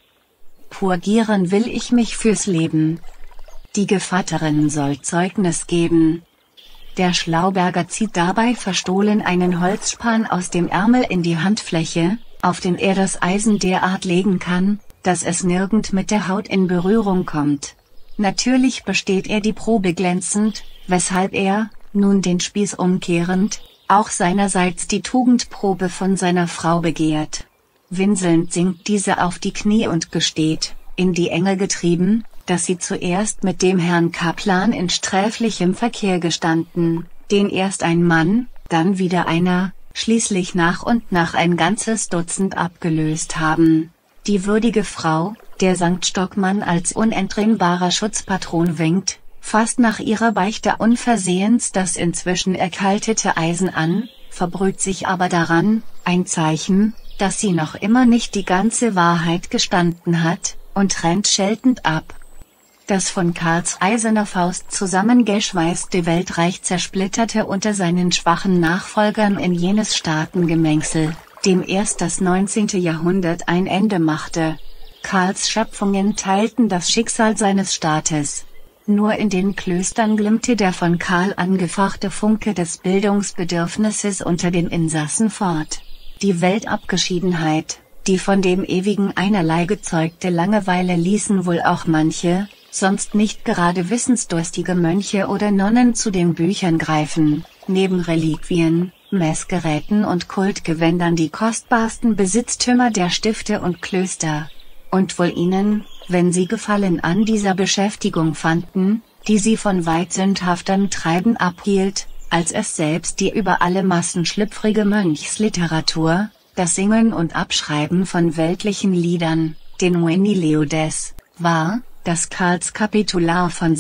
Purgieren will ich mich fürs Leben. Die Gevatterin soll Zeugnis geben. Der Schlauberger zieht dabei verstohlen einen Holzspan aus dem Ärmel in die Handfläche, auf den er das Eisen derart legen kann, dass es nirgend mit der Haut in Berührung kommt. Natürlich besteht er die Probe glänzend, weshalb er, nun den Spieß umkehrend, auch seinerseits die Tugendprobe von seiner Frau begehrt. Winselnd sinkt diese auf die Knie und gesteht, in die Enge getrieben, dass sie zuerst mit dem Herrn Kaplan in sträflichem Verkehr gestanden, den erst ein Mann, dann wieder einer, schließlich nach und nach ein ganzes Dutzend abgelöst haben. Die würdige Frau, der Sankt Stockmann als unentrinnbarer Schutzpatron winkt, fasst nach ihrer Beichte unversehens das inzwischen erkaltete Eisen an, verbrüht sich aber daran, ein Zeichen, dass sie noch immer nicht die ganze Wahrheit gestanden hat, und rennt scheltend ab. Das von Karls eiserner Faust zusammengeschweißte Weltreich zersplitterte unter seinen schwachen Nachfolgern in jenes Staatengemengsel, dem erst das 19. Jahrhundert ein Ende machte. Karls Schöpfungen teilten das Schicksal seines Staates. Nur in den Klöstern glimmte der von Karl angefachte Funke des Bildungsbedürfnisses unter den Insassen fort. Die Weltabgeschiedenheit, die von dem ewigen Einerlei gezeugte Langeweile ließen wohl auch manche, sonst nicht gerade wissensdurstige Mönche oder Nonnen zu den Büchern greifen, neben Reliquien, Messgeräten und Kultgewändern die kostbarsten Besitztümer der Stifte und Klöster. Und wohl ihnen, wenn sie Gefallen an dieser Beschäftigung fanden, die sie von weit sündhaftem Treiben abhielt, als es selbst die über alle Massen schlüpfrige Mönchsliteratur, das Singen und Abschreiben von weltlichen Liedern, den Venileodes, war, das Karls Kapitular von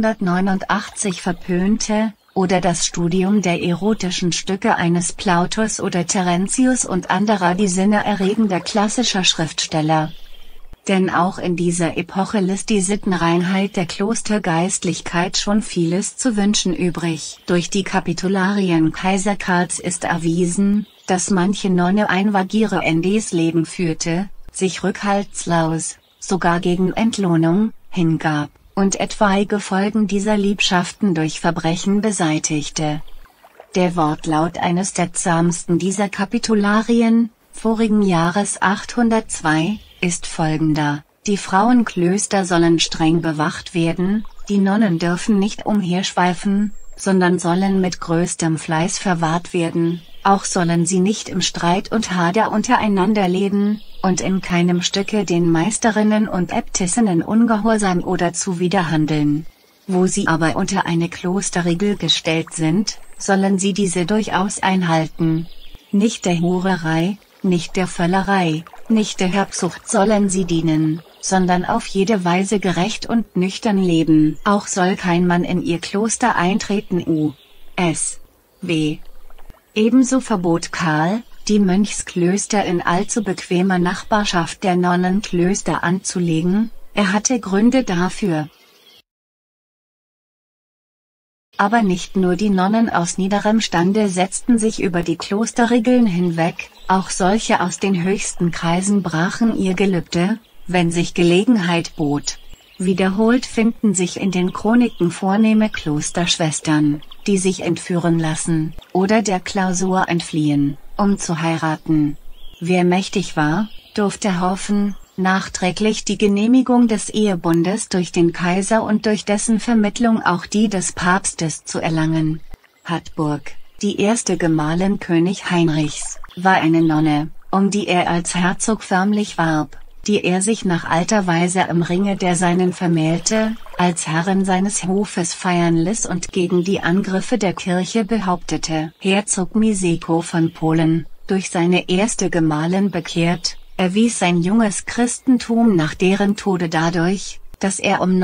789 verpönte, oder das Studium der erotischen Stücke eines Plautus oder Terentius und anderer die Sinne erregender klassischer Schriftsteller. Denn auch in dieser Epoche lässt die Sittenreinheit der Klostergeistlichkeit schon vieles zu wünschen übrig. Durch die Kapitularien Kaiser Karls ist erwiesen, dass manche Nonne ein vagierendes Leben führte, sich rückhaltslos, sogar gegen Entlohnung, hingab, und etwaige Folgen dieser Liebschaften durch Verbrechen beseitigte. Der Wortlaut eines der zahmsten dieser Kapitularien, vorigen Jahres 802, ist folgender: Die Frauenklöster sollen streng bewacht werden, die Nonnen dürfen nicht umherschweifen, sondern sollen mit größtem Fleiß verwahrt werden, auch sollen sie nicht im Streit und Hader untereinander leben, und in keinem Stücke den Meisterinnen und Äbtissinnen ungehorsam oder zuwiderhandeln. Wo sie aber unter eine Klosterregel gestellt sind, sollen sie diese durchaus einhalten. Nicht der Hurerei, nicht der Völlerei, nicht der Habsucht sollen sie dienen, sondern auf jede Weise gerecht und nüchtern leben. Auch soll kein Mann in ihr Kloster eintreten. U.S. W. Ebenso verbot Karl, die Mönchsklöster in allzu bequemer Nachbarschaft der Nonnenklöster anzulegen, er hatte Gründe dafür. Aber nicht nur die Nonnen aus niederem Stande setzten sich über die Klosterregeln hinweg, auch solche aus den höchsten Kreisen brachen ihr Gelübde, wenn sich Gelegenheit bot. Wiederholt finden sich in den Chroniken vornehme Klosterschwestern, die sich entführen lassen, oder der Klausur entfliehen, um zu heiraten. Wer mächtig war, durfte hoffen, nachträglich die Genehmigung des Ehebundes durch den Kaiser und durch dessen Vermittlung auch die des Papstes zu erlangen. Hadburg, die erste Gemahlin König Heinrichs, war eine Nonne, um die er als Herzog förmlich warb, die er sich nach alter Weise im Ringe der Seinen vermählte, als Herrin seines Hofes feiern ließ und gegen die Angriffe der Kirche behauptete. Herzog Miseko von Polen, durch seine erste Gemahlin bekehrt, erwies sein junges Christentum nach deren Tode dadurch, dass er um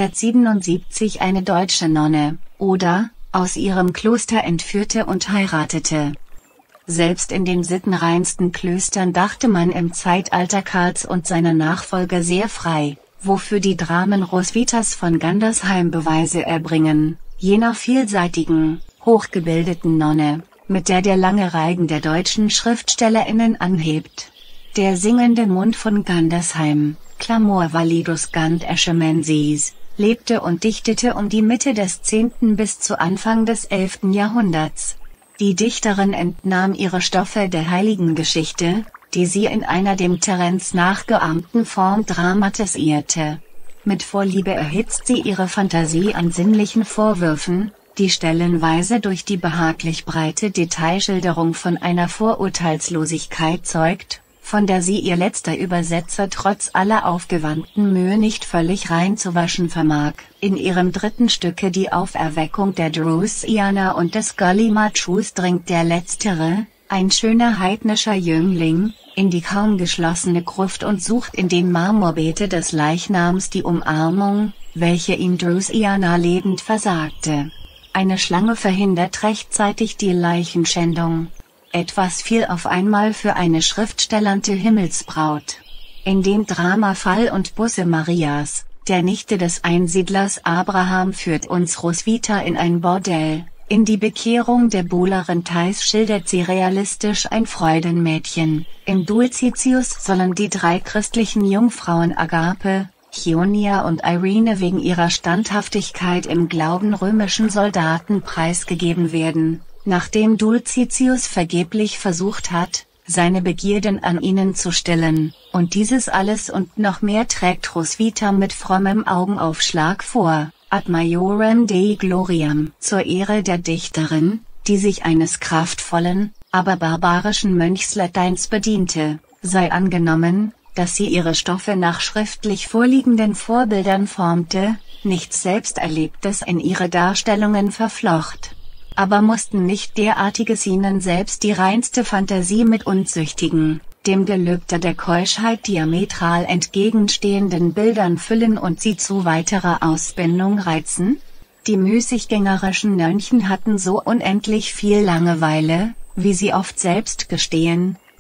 977 eine deutsche Nonne, oder, aus ihrem Kloster entführte und heiratete. Selbst in den sittenreinsten Klöstern dachte man im Zeitalter Karls und seiner Nachfolger sehr frei, wofür die Dramen Roswithas von Gandersheim Beweise erbringen, jener vielseitigen, hochgebildeten Nonne, mit der lange Reigen der deutschen SchriftstellerInnen anhebt. Der singende Mund von Gandersheim, Clamor validus Gand Eschemensis, lebte und dichtete um die Mitte des 10. bis zu Anfang des 11. Jahrhunderts. Die Dichterin entnahm ihre Stoffe der Heiligengeschichte, die sie in einer dem Terenz nachgeahmten Form dramatisierte. Mit Vorliebe erhitzt sie ihre Fantasie an sinnlichen Vorwürfen, die stellenweise durch die behaglich breite Detailschilderung von einer Vorurteilslosigkeit zeugt, von der sie ihr letzter Übersetzer trotz aller aufgewandten Mühe nicht völlig reinzuwaschen vermag. In ihrem dritten Stücke Die Auferweckung der Drusianer und des Gallimachus dringt der letztere, ein schöner heidnischer Jüngling, in die kaum geschlossene Gruft und sucht in dem Marmorbeete des Leichnams die Umarmung, welche ihm Drusiana lebend versagte. Eine Schlange verhindert rechtzeitig die Leichenschändung. Etwas viel auf einmal für eine schriftstellernde Himmelsbraut. In dem Drama Fall und Busse Marias, der Nichte des Einsiedlers Abraham, führt uns Roswitha in ein Bordell. In die Bekehrung der Buhlerin Thais schildert sie realistisch ein Freudenmädchen. Im Dulcitius sollen die drei christlichen Jungfrauen Agape, Chionia und Irene wegen ihrer Standhaftigkeit im Glauben römischen Soldaten preisgegeben werden. Nachdem Dulcitius vergeblich versucht hat, seine Begierden an ihnen zu stillen, und dieses alles und noch mehr trägt Roswitha mit frommem Augenaufschlag vor, ad majorem Dei gloriam, zur Ehre der Dichterin, die sich eines kraftvollen, aber barbarischen Mönchslateins bediente, sei angenommen, dass sie ihre Stoffe nach schriftlich vorliegenden Vorbildern formte, nichts Selbsterlebtes in ihre Darstellungen verflocht. Aber mussten nicht derartiges ihnen selbst die reinste Fantasie mit unzüchtigen, dem Gelübde der Keuschheit diametral entgegenstehenden Bildern füllen und sie zu weiterer Ausbindung reizen? Die müßiggängerischen Nönchen hatten so unendlich viel Langeweile, wie sie oft selbst gestehen,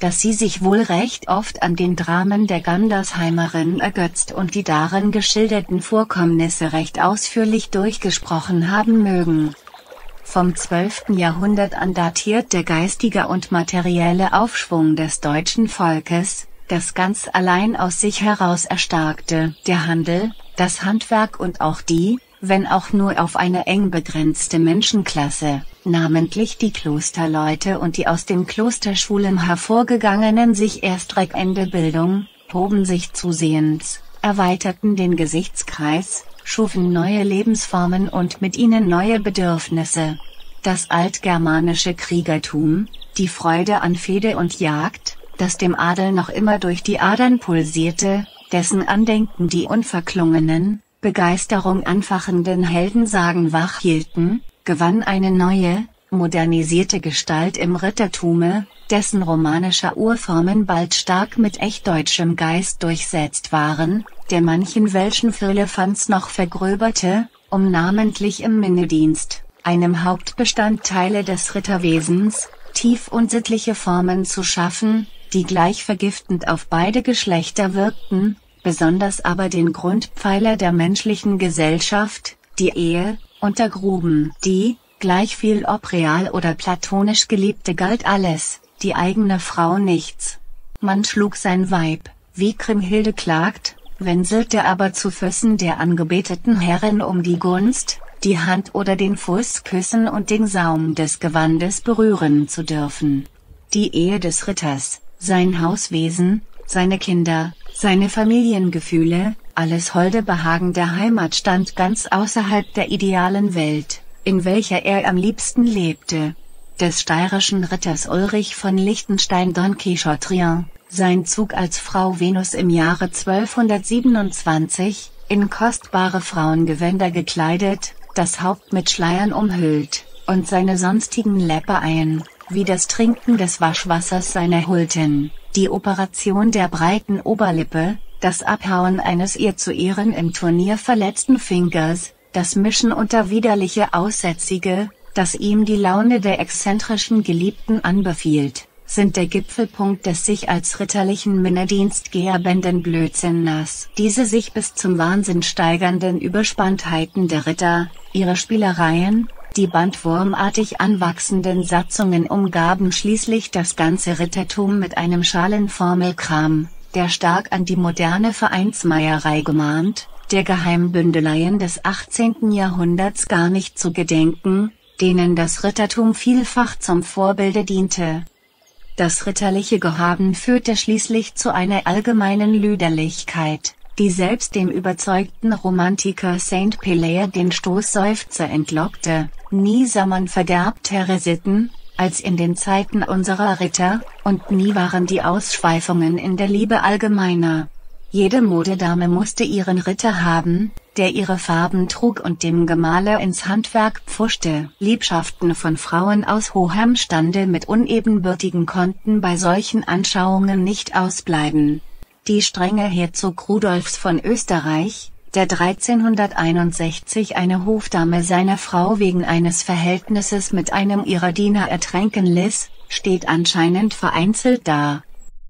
dass sie sich wohl recht oft an den Dramen der Gandersheimerin ergötzt und die darin geschilderten Vorkommnisse recht ausführlich durchgesprochen haben mögen. Vom 12. Jahrhundert an datiert der geistige und materielle Aufschwung des deutschen Volkes, das ganz allein aus sich heraus erstarkte. Der Handel, das Handwerk und auch die, wenn auch nur auf eine eng begrenzte Menschenklasse, namentlich die Klosterleute und die aus den Klosterschulen hervorgegangenen sich erst Ende Bildung, hoben sich zusehends, erweiterten den Gesichtskreis, schufen neue Lebensformen und mit ihnen neue Bedürfnisse. Das altgermanische Kriegertum, die Freude an Fehde und Jagd, das dem Adel noch immer durch die Adern pulsierte, dessen Andenken die unverklungenen, Begeisterung anfachenden Heldensagen wachhielten, gewann eine neue, modernisierte Gestalt im Rittertume, dessen romanische Urformen bald stark mit echtdeutschem Geist durchsetzt waren, der manchen welschen Firlefanz noch vergröberte, um namentlich im Minnedienst, einem Hauptbestandteile des Ritterwesens, tief unsittliche Formen zu schaffen, die gleich vergiftend auf beide Geschlechter wirkten, besonders aber den Grundpfeiler der menschlichen Gesellschaft, die Ehe, untergruben. Die, gleichviel ob real oder platonisch Geliebte galt alles, die eigene Frau nichts. Man schlug sein Weib, wie Kriemhilde klagt, wenselte aber zu Füßen der angebeteten Herrin um die Gunst, die Hand oder den Fuß küssen und den Saum des Gewandes berühren zu dürfen. Die Ehe des Ritters, sein Hauswesen, seine Kinder, seine Familiengefühle, alles holde Behagen der Heimat stand ganz außerhalb der idealen Welt, in welcher er am liebsten lebte. Des steirischen Ritters Ulrich von Liechtenstein Don Quixote, sein Zug als Frau Venus im Jahre 1227, in kostbare Frauengewänder gekleidet, das Haupt mit Schleiern umhüllt, und seine sonstigen Läppereien, wie das Trinken des Waschwassers seiner Hulten, die Operation der breiten Oberlippe, das Abhauen eines ihr zu Ehren im Turnier verletzten Fingers, das Mischen unter widerliche Aussätzige, das ihm die Laune der exzentrischen Geliebten anbefiehlt, sind der Gipfelpunkt des sich als ritterlichen Minnedienst gehabenden Blödsinns. Diese sich bis zum Wahnsinn steigernden Überspanntheiten der Ritter, ihre Spielereien, die bandwurmartig anwachsenden Satzungen umgaben schließlich das ganze Rittertum mit einem schalen Formelkram, der stark an die moderne Vereinsmeierei gemahnt, der Geheimbündeleien des 18. Jahrhunderts gar nicht zu gedenken, denen das Rittertum vielfach zum Vorbilde diente. Das ritterliche Gehaben führte schließlich zu einer allgemeinen Lüderlichkeit, die selbst dem überzeugten Romantiker Saint Pelaire den Stoßseufzer entlockte. Nie sah man vergerbtere Sitten, als in den Zeiten unserer Ritter, und nie waren die Ausschweifungen in der Liebe allgemeiner. Jede Modedame musste ihren Ritter haben, der ihre Farben trug und dem Gemahle ins Handwerk pfuschte. Liebschaften von Frauen aus hohem Stande mit unebenbürtigen konnten bei solchen Anschauungen nicht ausbleiben. Die strenge Herzog Rudolfs von Österreich, der 1361 eine Hofdame seiner Frau wegen eines Verhältnisses mit einem ihrer Diener ertränken ließ, steht anscheinend vereinzelt da.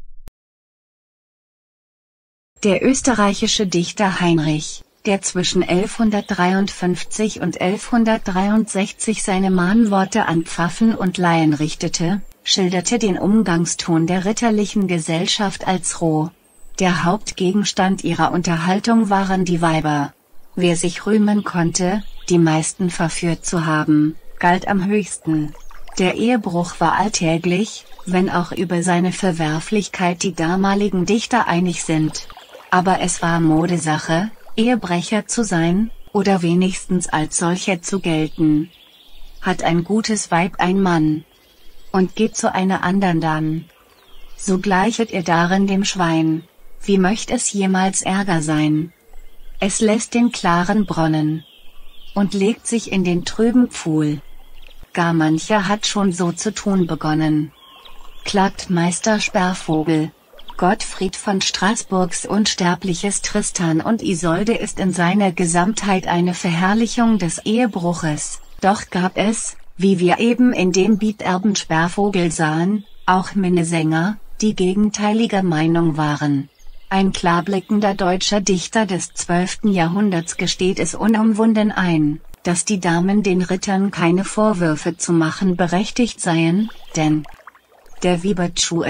Der österreichische Dichter Heinrich, der zwischen 1153 und 1163 seine Mahnworte an Pfaffen und Laien richtete, schilderte den Umgangston der ritterlichen Gesellschaft als roh. Der Hauptgegenstand ihrer Unterhaltung waren die Weiber. Wer sich rühmen konnte, die meisten verführt zu haben, galt am höchsten. Der Ehebruch war alltäglich, wenn auch über seine Verwerflichkeit die damaligen Dichter einig sind. Aber es war Modesache, Ehebrecher zu sein, oder wenigstens als solcher zu gelten. Hat ein gutes Weib ein Mann und geht zu einer andern dann, so gleichet ihr darin dem Schwein. Wie möcht es jemals Ärger sein? Es lässt den klaren Bronnen und legt sich in den trüben Pfuhl. Gar mancher hat schon so zu tun begonnen, klagt Meister Sperrvogel. Gottfried von Straßburgs unsterbliches Tristan und Isolde ist in seiner Gesamtheit eine Verherrlichung des Ehebruches, doch gab es, wie wir eben in dem Biterben Sperrvogel sahen, auch Minnesänger, die gegenteiliger Meinung waren. Ein klarblickender deutscher Dichter des 12. Jahrhunderts gesteht es unumwunden ein, dass die Damen den Rittern keine Vorwürfe zu machen berechtigt seien, denn der Virtue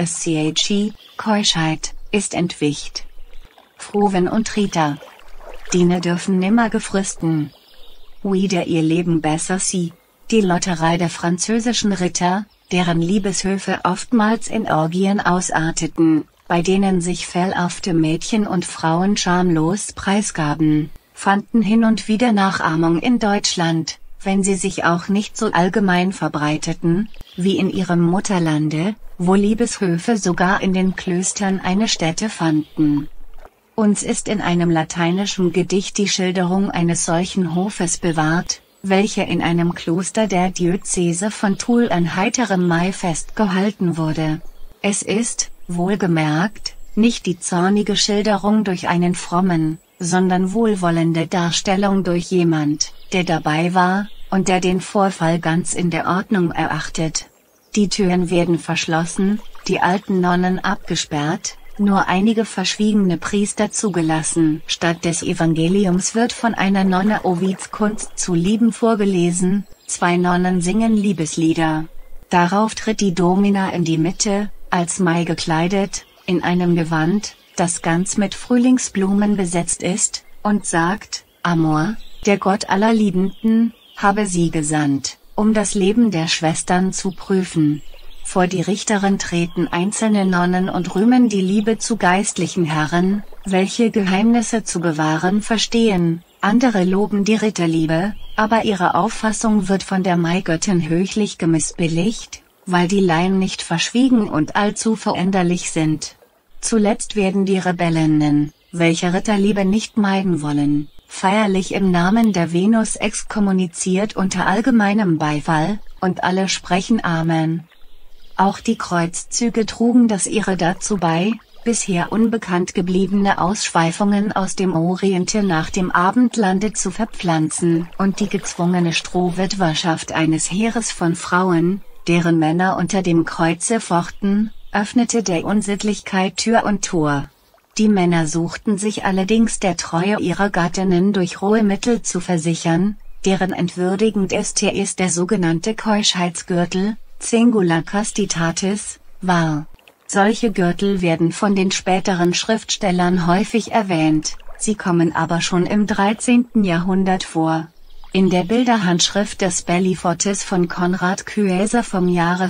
Keuschheit, ist entwicht. Frowen und Rita. Diene dürfen nimmer gefristen. Wieder ihr Leben besser sie. Die Lotterei der französischen Ritter, deren Liebeshöfe oftmals in Orgien ausarteten, bei denen sich fellhafte Mädchen und Frauen schamlos preisgaben, fanden hin und wieder Nachahmung in Deutschland, wenn sie sich auch nicht so allgemein verbreiteten, wie in ihrem Mutterlande, wo Liebeshöfe sogar in den Klöstern eine Stätte fanden. Uns ist in einem lateinischen Gedicht die Schilderung eines solchen Hofes bewahrt, welcher in einem Kloster der Diözese von Toul an heiterem Maifest gehalten wurde. Es ist, wohlgemerkt, nicht die zornige Schilderung durch einen frommen, sondern wohlwollende Darstellung durch jemand, der dabei war, und der den Vorfall ganz in der Ordnung erachtet. Die Türen werden verschlossen, die alten Nonnen abgesperrt, nur einige verschwiegene Priester zugelassen. Statt des Evangeliums wird von einer Nonne Ovids Kunst zu lieben vorgelesen, 2 Nonnen singen Liebeslieder. Darauf tritt die Domina in die Mitte, als Mai gekleidet, in einem Gewand, das ganz mit Frühlingsblumen besetzt ist, und sagt: Amor, der Gott aller Liebenden, habe sie gesandt, um das Leben der Schwestern zu prüfen. Vor die Richterin treten einzelne Nonnen und rühmen die Liebe zu geistlichen Herren, welche Geheimnisse zu bewahren verstehen, andere loben die Ritterliebe, aber ihre Auffassung wird von der Maigöttin höchlich gemissbilligt, weil die Laien nicht verschwiegen und allzu veränderlich sind. Zuletzt werden die Rebellinnen, welche Ritterliebe nicht meiden wollen, feierlich im Namen der Venus exkommuniziert unter allgemeinem Beifall, und alle sprechen Amen. Auch die Kreuzzüge trugen das ihre dazu bei, bisher unbekannt gebliebene Ausschweifungen aus dem Oriente nach dem Abendlande zu verpflanzen, und die gezwungene Strohwitwerschaft eines Heeres von Frauen, deren Männer unter dem Kreuze fochten, öffnete der Unsittlichkeit Tür und Tor. Die Männer suchten sich allerdings der Treue ihrer Gattinnen durch rohe Mittel zu versichern, deren entwürdigend ist der sogenannte Keuschheitsgürtel, Cingula Castitatis, war. Solche Gürtel werden von den späteren Schriftstellern häufig erwähnt, sie kommen aber schon im 13. Jahrhundert vor. In der Bilderhandschrift des Bellifortes von Konrad Küeser vom Jahre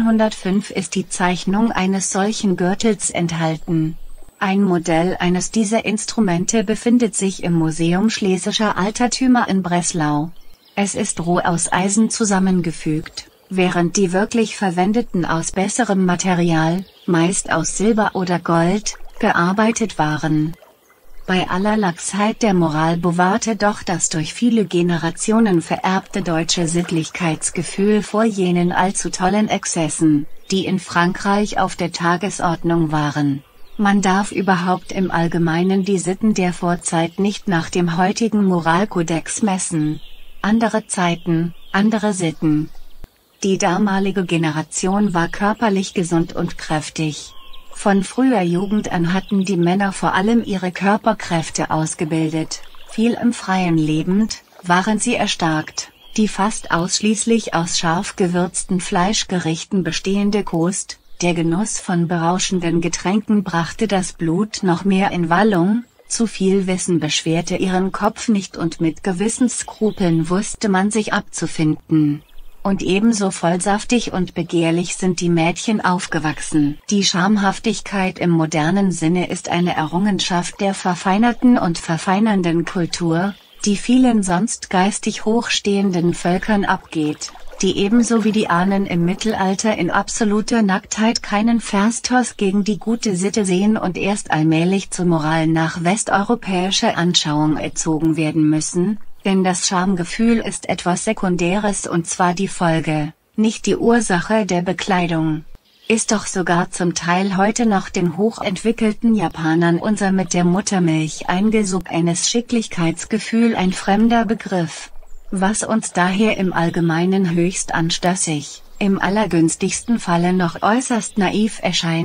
1405 ist die Zeichnung eines solchen Gürtels enthalten. Ein Modell eines dieser Instrumente befindet sich im Museum Schlesischer Altertümer in Breslau. Es ist roh aus Eisen zusammengefügt, während die wirklich verwendeten aus besserem Material, meist aus Silber oder Gold, gearbeitet waren. Bei aller Laxheit der Moral bewahrte doch das durch viele Generationen vererbte deutsche Sittlichkeitsgefühl vor jenen allzu tollen Exzessen, die in Frankreich auf der Tagesordnung waren. Man darf überhaupt im Allgemeinen die Sitten der Vorzeit nicht nach dem heutigen Moralkodex messen. Andere Zeiten, andere Sitten. Die damalige Generation war körperlich gesund und kräftig. Von früher Jugend an hatten die Männer vor allem ihre Körperkräfte ausgebildet, viel im Freien lebend, waren sie erstarkt. Die fast ausschließlich aus scharf gewürzten Fleischgerichten bestehende Kost, der Genuss von berauschenden Getränken brachte das Blut noch mehr in Wallung, zu viel Wissen beschwerte ihren Kopf nicht und mit Gewissensskrupeln wusste man sich abzufinden. Und ebenso vollsaftig und begehrlich sind die Mädchen aufgewachsen. Die Schamhaftigkeit im modernen Sinne ist eine Errungenschaft der verfeinerten und verfeinernden Kultur, die vielen sonst geistig hochstehenden Völkern abgeht, die ebenso wie die Ahnen im Mittelalter in absoluter Nacktheit keinen Verstos gegen die gute Sitte sehen und erst allmählich zur Moral nach westeuropäischer Anschauung erzogen werden müssen. Denn das Schamgefühl ist etwas Sekundäres und zwar die Folge, nicht die Ursache der Bekleidung. Ist doch sogar zum Teil heute noch den hochentwickelten Japanern unser mit der Muttermilch eingesogenes Schicklichkeitsgefühl ein fremder Begriff. Was uns daher im Allgemeinen höchst anstößig, im allergünstigsten Falle noch äußerst naiv erscheint,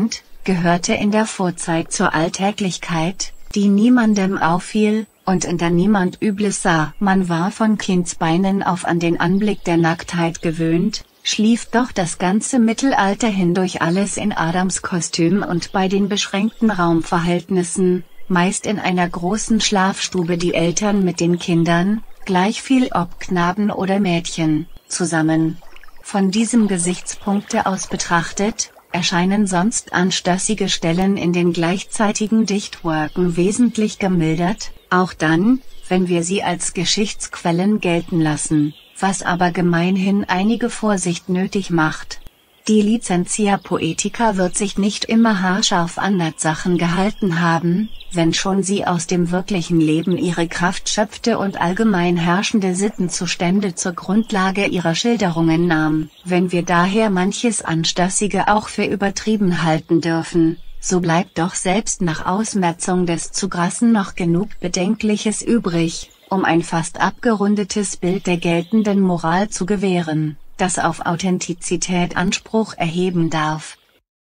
gehörte in der Vorzeit zur Alltäglichkeit, die niemandem auffiel, und in der niemand Übles sah. Man war von Kindsbeinen auf an den Anblick der Nacktheit gewöhnt, schlief doch das ganze Mittelalter hindurch alles in Adamskostüm und bei den beschränkten Raumverhältnissen, meist in einer großen Schlafstube die Eltern mit den Kindern, gleichviel ob Knaben oder Mädchen, zusammen. Von diesem Gesichtspunkte aus betrachtet, erscheinen sonst anstößige Stellen in den gleichzeitigen Dichtwerken wesentlich gemildert, auch dann, wenn wir sie als Geschichtsquellen gelten lassen, was aber gemeinhin einige Vorsicht nötig macht. Die Licentia Poetica wird sich nicht immer haarscharf an Tatsachen gehalten haben, wenn schon sie aus dem wirklichen Leben ihre Kraft schöpfte und allgemein herrschende Sittenzustände zur Grundlage ihrer Schilderungen nahm. Wenn wir daher manches Anstößige auch für übertrieben halten dürfen, so bleibt doch selbst nach Ausmerzung des zu Grassen noch genug Bedenkliches übrig, um ein fast abgerundetes Bild der geltenden Moral zu gewähren, das auf Authentizität Anspruch erheben darf.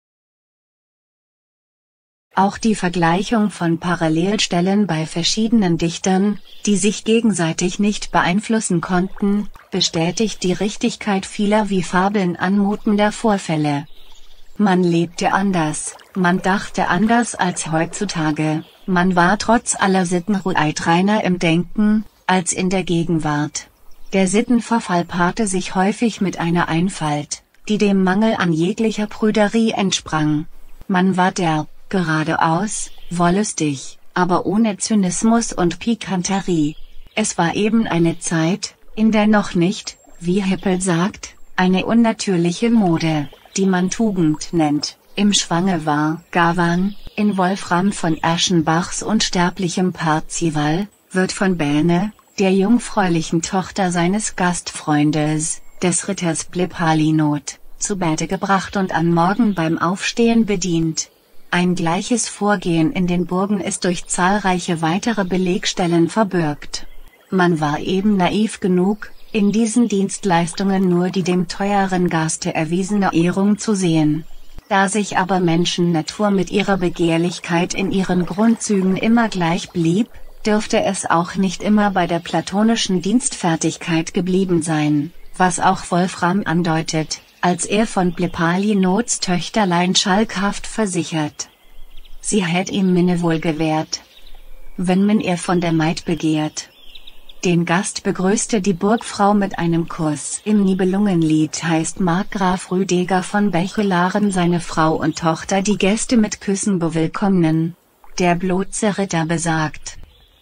Auch die Vergleichung von Parallelstellen bei verschiedenen Dichtern, die sich gegenseitig nicht beeinflussen konnten, bestätigt die Richtigkeit vieler wie Fabeln anmutender Vorfälle. Man lebte anders, man dachte anders als heutzutage, man war trotz aller Sittenruheit reiner im Denken, als in der Gegenwart. Der Sittenverfall paarte sich häufig mit einer Einfalt, die dem Mangel an jeglicher Prüderie entsprang. Man war derb, geradeaus, wollüstig, aber ohne Zynismus und Pikanterie. Es war eben eine Zeit, in der noch nicht, wie Hippel sagt, eine unnatürliche Mode, die man Tugend nennt, im Schwange war. Gawain, in Wolfram von Eschenbachs unsterblichem Parzival, wird von Bähne, der jungfräulichen Tochter seines Gastfreundes, des Ritters Plepalinot, zu Bette gebracht und am Morgen beim Aufstehen bedient. Ein gleiches Vorgehen in den Burgen ist durch zahlreiche weitere Belegstellen verbürgt. Man war eben naiv genug, in diesen Dienstleistungen nur die dem teuren Gaste erwiesene Ehrung zu sehen. Da sich aber Menschennatur mit ihrer Begehrlichkeit in ihren Grundzügen immer gleich blieb, dürfte es auch nicht immer bei der platonischen Dienstfertigkeit geblieben sein, was auch Wolfram andeutet, als er von Plepalinots Töchterlein schalkhaft versichert: Sie hätt ihm Minne wohl gewährt, wenn man er von der Maid begehrt. Den Gast begrüßte die Burgfrau mit einem Kuss. Im Nibelungenlied heißt Markgraf Rüdiger von Bechelaren seine Frau und Tochter die Gäste mit Küssen bewillkommnen. Der bloße Ritter besagt: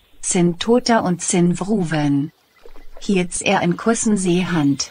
Sin Toter und Sin Wruven. Hielt's er in Kussen Seehand.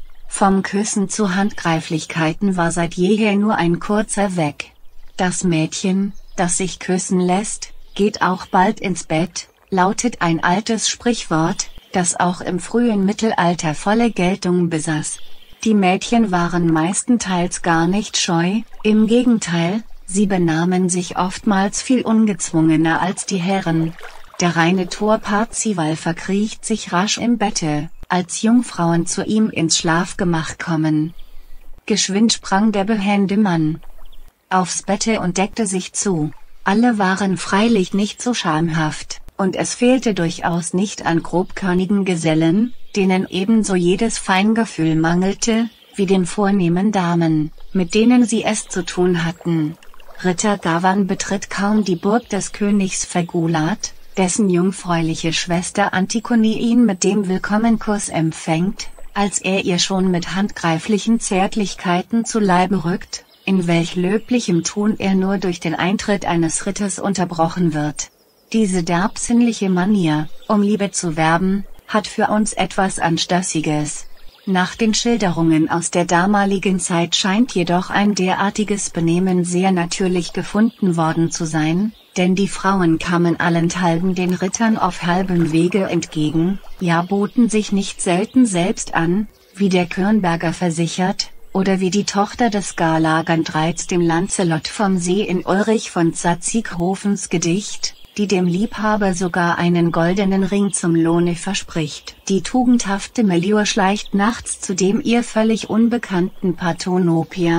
Vom Küssen zu Handgreiflichkeiten war seit jeher nur ein kurzer Weg. Das Mädchen, das sich küssen lässt, geht auch bald ins Bett, lautet ein altes Sprichwort, das auch im frühen Mittelalter volle Geltung besaß. Die Mädchen waren meistenteils gar nicht scheu, im Gegenteil, sie benahmen sich oftmals viel ungezwungener als die Herren. Der reine Tor Parzival verkriecht sich rasch im Bette, als Jungfrauen zu ihm ins Schlafgemach kommen. Geschwind sprang der behende Mann aufs Bette und deckte sich zu. Alle waren freilich nicht so schamhaft, und es fehlte durchaus nicht an grobkörnigen Gesellen, denen ebenso jedes Feingefühl mangelte, wie den vornehmen Damen, mit denen sie es zu tun hatten. Ritter Gawain betritt kaum die Burg des Königs Vergulat, dessen jungfräuliche Schwester Antigone ihn mit dem Willkommenkuss empfängt, als er ihr schon mit handgreiflichen Zärtlichkeiten zu Leibe rückt, in welch löblichem Ton er nur durch den Eintritt eines Ritters unterbrochen wird. Diese derbsinnliche Manier, um Liebe zu werben, hat für uns etwas Anstößiges. Nach den Schilderungen aus der damaligen Zeit scheint jedoch ein derartiges Benehmen sehr natürlich gefunden worden zu sein, denn die Frauen kamen allenthalben den Rittern auf halbem Wege entgegen, ja boten sich nicht selten selbst an, wie der Kürnberger versichert, oder wie die Tochter des Galagantreiz dem Lancelot vom See in Ulrich von Zatzighofens Gedicht, die dem Liebhaber sogar einen goldenen Ring zum Lohne verspricht. Die tugendhafte Melior schleicht nachts zu dem ihr völlig unbekannten Parthonopia,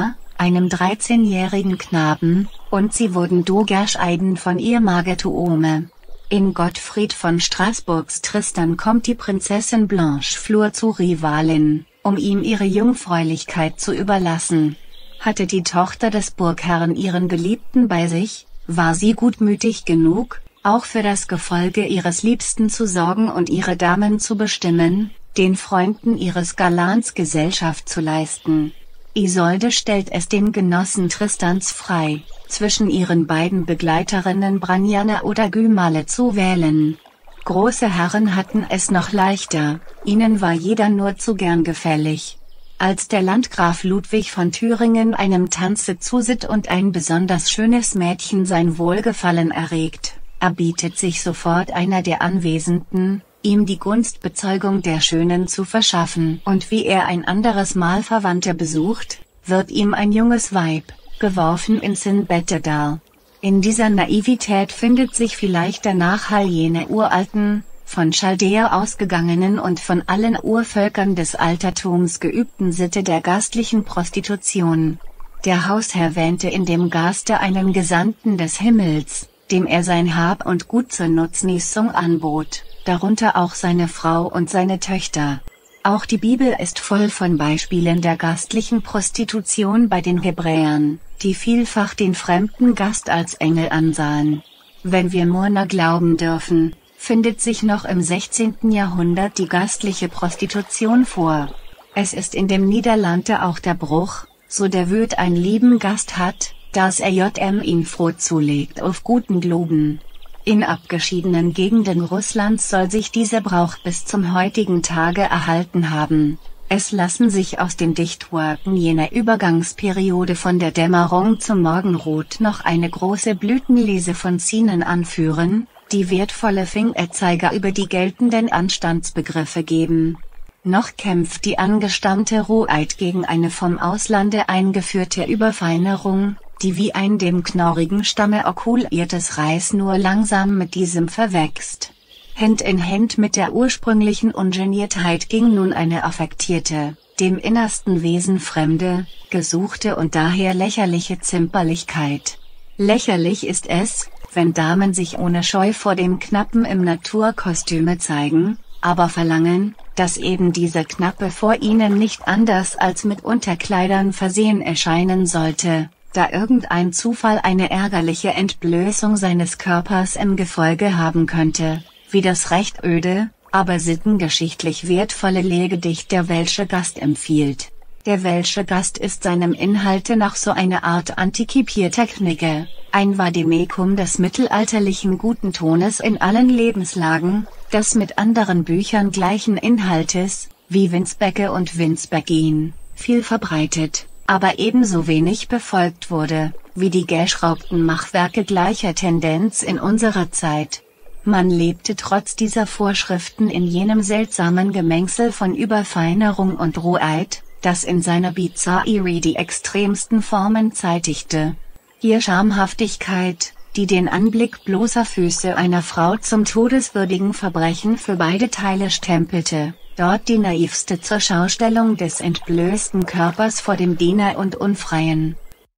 einem 13-jährigen Knaben, und sie wurden geschieden von ihr Margarethe. In Gottfried von Straßburgs Tristan kommt die Prinzessin Blanchefleur zu Rivalin, um ihm ihre Jungfräulichkeit zu überlassen. Hatte die Tochter des Burgherrn ihren Geliebten bei sich, war sie gutmütig genug, auch für das Gefolge ihres Liebsten zu sorgen und ihre Damen zu bestimmen, den Freunden ihres Galans Gesellschaft zu leisten. Isolde stellt es den Genossen Tristans frei, zwischen ihren beiden Begleiterinnen Braniane oder Gümale zu wählen. Große Herren hatten es noch leichter, ihnen war jeder nur zu gern gefällig. Als der Landgraf Ludwig von Thüringen einem Tanze zusieht und ein besonders schönes Mädchen sein Wohlgefallen erregt, erbietet sich sofort einer der Anwesenden, ihm die Gunstbezeugung der Schönen zu verschaffen. Und wie er ein anderes Mal Verwandte besucht, wird ihm ein junges Weib, geworfen ins Bette dar. In dieser Naivität findet sich vielleicht der Nachhall jener uralten, von Chaldäa ausgegangenen und von allen Urvölkern des Altertums geübten Sitte der gastlichen Prostitution. Der Hausherr wähnte in dem Gaste einen Gesandten des Himmels, dem er sein Hab und Gut zur Nutznießung anbot, darunter auch seine Frau und seine Töchter. Auch die Bibel ist voll von Beispielen der gastlichen Prostitution bei den Hebräern, die vielfach den fremden Gast als Engel ansahen. Wenn wir Murner glauben dürfen, findet sich noch im 16. Jahrhundert die gastliche Prostitution vor. Es ist in dem Niederlande auch der Bruch, so der Wirt einen lieben Gast hat, dass er ihn froh zulegt auf guten Globen. In abgeschiedenen Gegenden Russlands soll sich dieser Brauch bis zum heutigen Tage erhalten haben. Es lassen sich aus den Dichtwerken jener Übergangsperiode von der Dämmerung zum Morgenrot noch eine große Blütenlese von Szenen anführen, die wertvolle Fingerzeiger über die geltenden Anstandsbegriffe geben. Noch kämpft die angestammte Roheit gegen eine vom Auslande eingeführte Überfeinerung, die wie ein dem knorrigen Stamme okkuliertes Reis nur langsam mit diesem verwächst. Hand in Hand mit der ursprünglichen Ungeniertheit ging nun eine affektierte, dem innersten Wesen fremde, gesuchte und daher lächerliche Zimperlichkeit. Lächerlich ist es, wenn Damen sich ohne Scheu vor dem Knappen im Naturkostüme zeigen, aber verlangen, dass eben dieser Knappe vor ihnen nicht anders als mit Unterkleidern versehen erscheinen sollte, da irgendein Zufall eine ärgerliche Entblößung seines Körpers im Gefolge haben könnte, wie das recht öde, aber sittengeschichtlich wertvolle Lehrgedicht Der Welsche Gast empfiehlt. Der Welsche Gast ist seinem Inhalte nach so eine Art antikipierter Knigge, ein Vademecum des mittelalterlichen guten Tones in allen Lebenslagen, das mit anderen Büchern gleichen Inhaltes, wie Winsbecke und Winsbeckin, viel verbreitet, aber ebenso wenig befolgt wurde, wie die geschraubten Machwerke gleicher Tendenz in unserer Zeit. Man lebte trotz dieser Vorschriften in jenem seltsamen Gemengsel von Überfeinerung und Roheit, das in seiner Bizarrerie die extremsten Formen zeitigte. Hier Schamhaftigkeit, die den Anblick bloßer Füße einer Frau zum todeswürdigen Verbrechen für beide Teile stempelte, dort die naivste Zurschaustellung des entblößten Körpers vor dem Diener und Unfreien.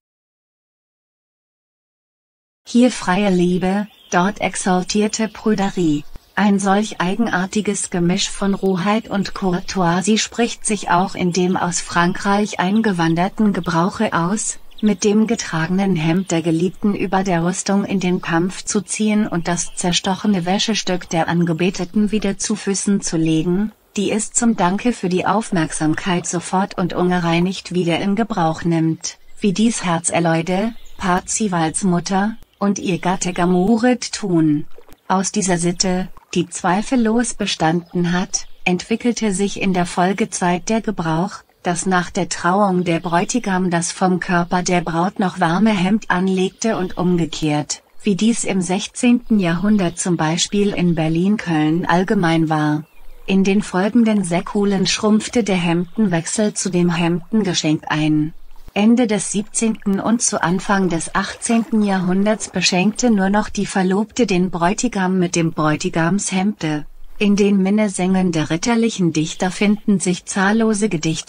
Hier freie Liebe, dort exaltierte Prüderie. Ein solch eigenartiges Gemisch von Rohheit und Courtoisie spricht sich auch in dem aus Frankreich eingewanderten Gebrauche aus, mit dem getragenen Hemd der Geliebten über der Rüstung in den Kampf zu ziehen und das zerstochene Wäschestück der Angebeteten wieder zu Füßen zu legen, die es zum Danke für die Aufmerksamkeit sofort und ungereinigt wieder in Gebrauch nimmt, wie dies Herzerleude, Parzivals Mutter, und ihr Gatte Gamuret tun. Aus dieser Sitte, die zweifellos bestanden hat, entwickelte sich in der Folgezeit der Gebrauch, dass nach der Trauung der Bräutigam das vom Körper der Braut noch warme Hemd anlegte und umgekehrt, wie dies im 16. Jahrhundert zum Beispiel in Berlin-Köln allgemein war. In den folgenden Säkulen schrumpfte der Hemdenwechsel zu dem Hemdengeschenk ein. Ende des 17. und zu Anfang des 18. Jahrhunderts beschenkte nur noch die Verlobte den Bräutigam mit dem Bräutigamshemde. In den Minnesängern der ritterlichen Dichter finden sich zahllose Gedichte,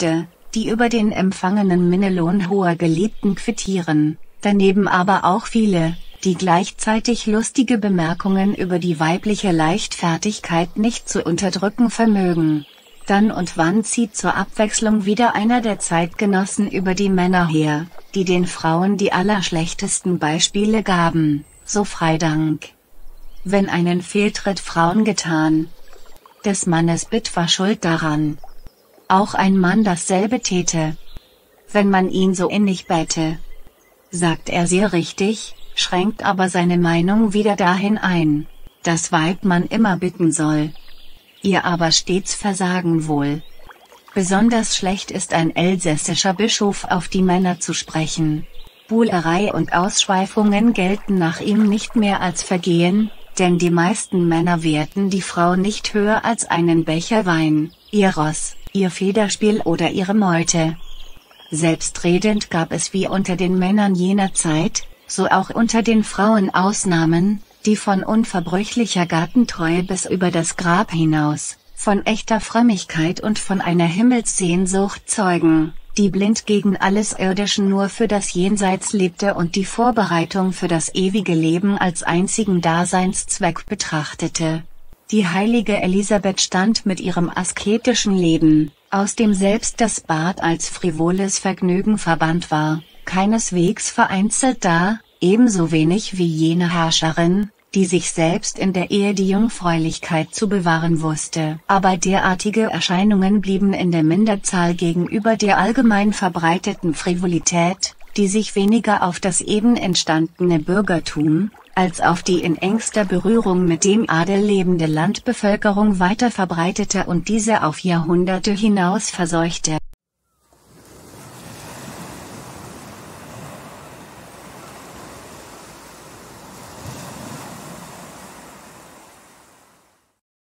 die über den empfangenen Minnelohn hoher Geliebten quittieren, daneben aber auch viele, die gleichzeitig lustige Bemerkungen über die weibliche Leichtfertigkeit nicht zu unterdrücken vermögen. Dann und wann zieht zur Abwechslung wieder einer der Zeitgenossen über die Männer her, die den Frauen die allerschlechtesten Beispiele gaben, so Freidank. Wenn einen Fehltritt Frauen getan, des Mannes Bitt war schuld daran. Auch ein Mann dasselbe täte, wenn man ihn so innig bäte. Sagt er sehr richtig, schränkt aber seine Meinung wieder dahin ein, dass Weib man immer bitten soll, ihr aber stets versagen wohl. Besonders schlecht ist ein elsässischer Bischof auf die Männer zu sprechen. Buhlerei und Ausschweifungen gelten nach ihm nicht mehr als Vergehen, denn die meisten Männer werten die Frau nicht höher als einen Becher Wein, ihr Ross, ihr Federspiel oder ihre Meute. Selbstredend gab es wie unter den Männern jener Zeit, so auch unter den Frauen Ausnahmen, die von unverbrüchlicher Gartentreue bis über das Grab hinaus, von echter Frömmigkeit und von einer Himmelssehnsucht zeugen, die blind gegen alles Irdischen nur für das Jenseits lebte und die Vorbereitung für das ewige Leben als einzigen Daseinszweck betrachtete. Die heilige Elisabeth stand mit ihrem asketischen Leben, aus dem selbst das Bad als frivoles Vergnügen verbannt war, keineswegs vereinzelt da, ebenso wenig wie jene Herrscherin, die sich selbst in der Ehe die Jungfräulichkeit zu bewahren wusste. Aber derartige Erscheinungen blieben in der Minderzahl gegenüber der allgemein verbreiteten Frivolität, die sich weniger auf das eben entstandene Bürgertum, als auf die in engster Berührung mit dem Adel lebende Landbevölkerung weiter verbreitete und diese auf Jahrhunderte hinaus verseuchte.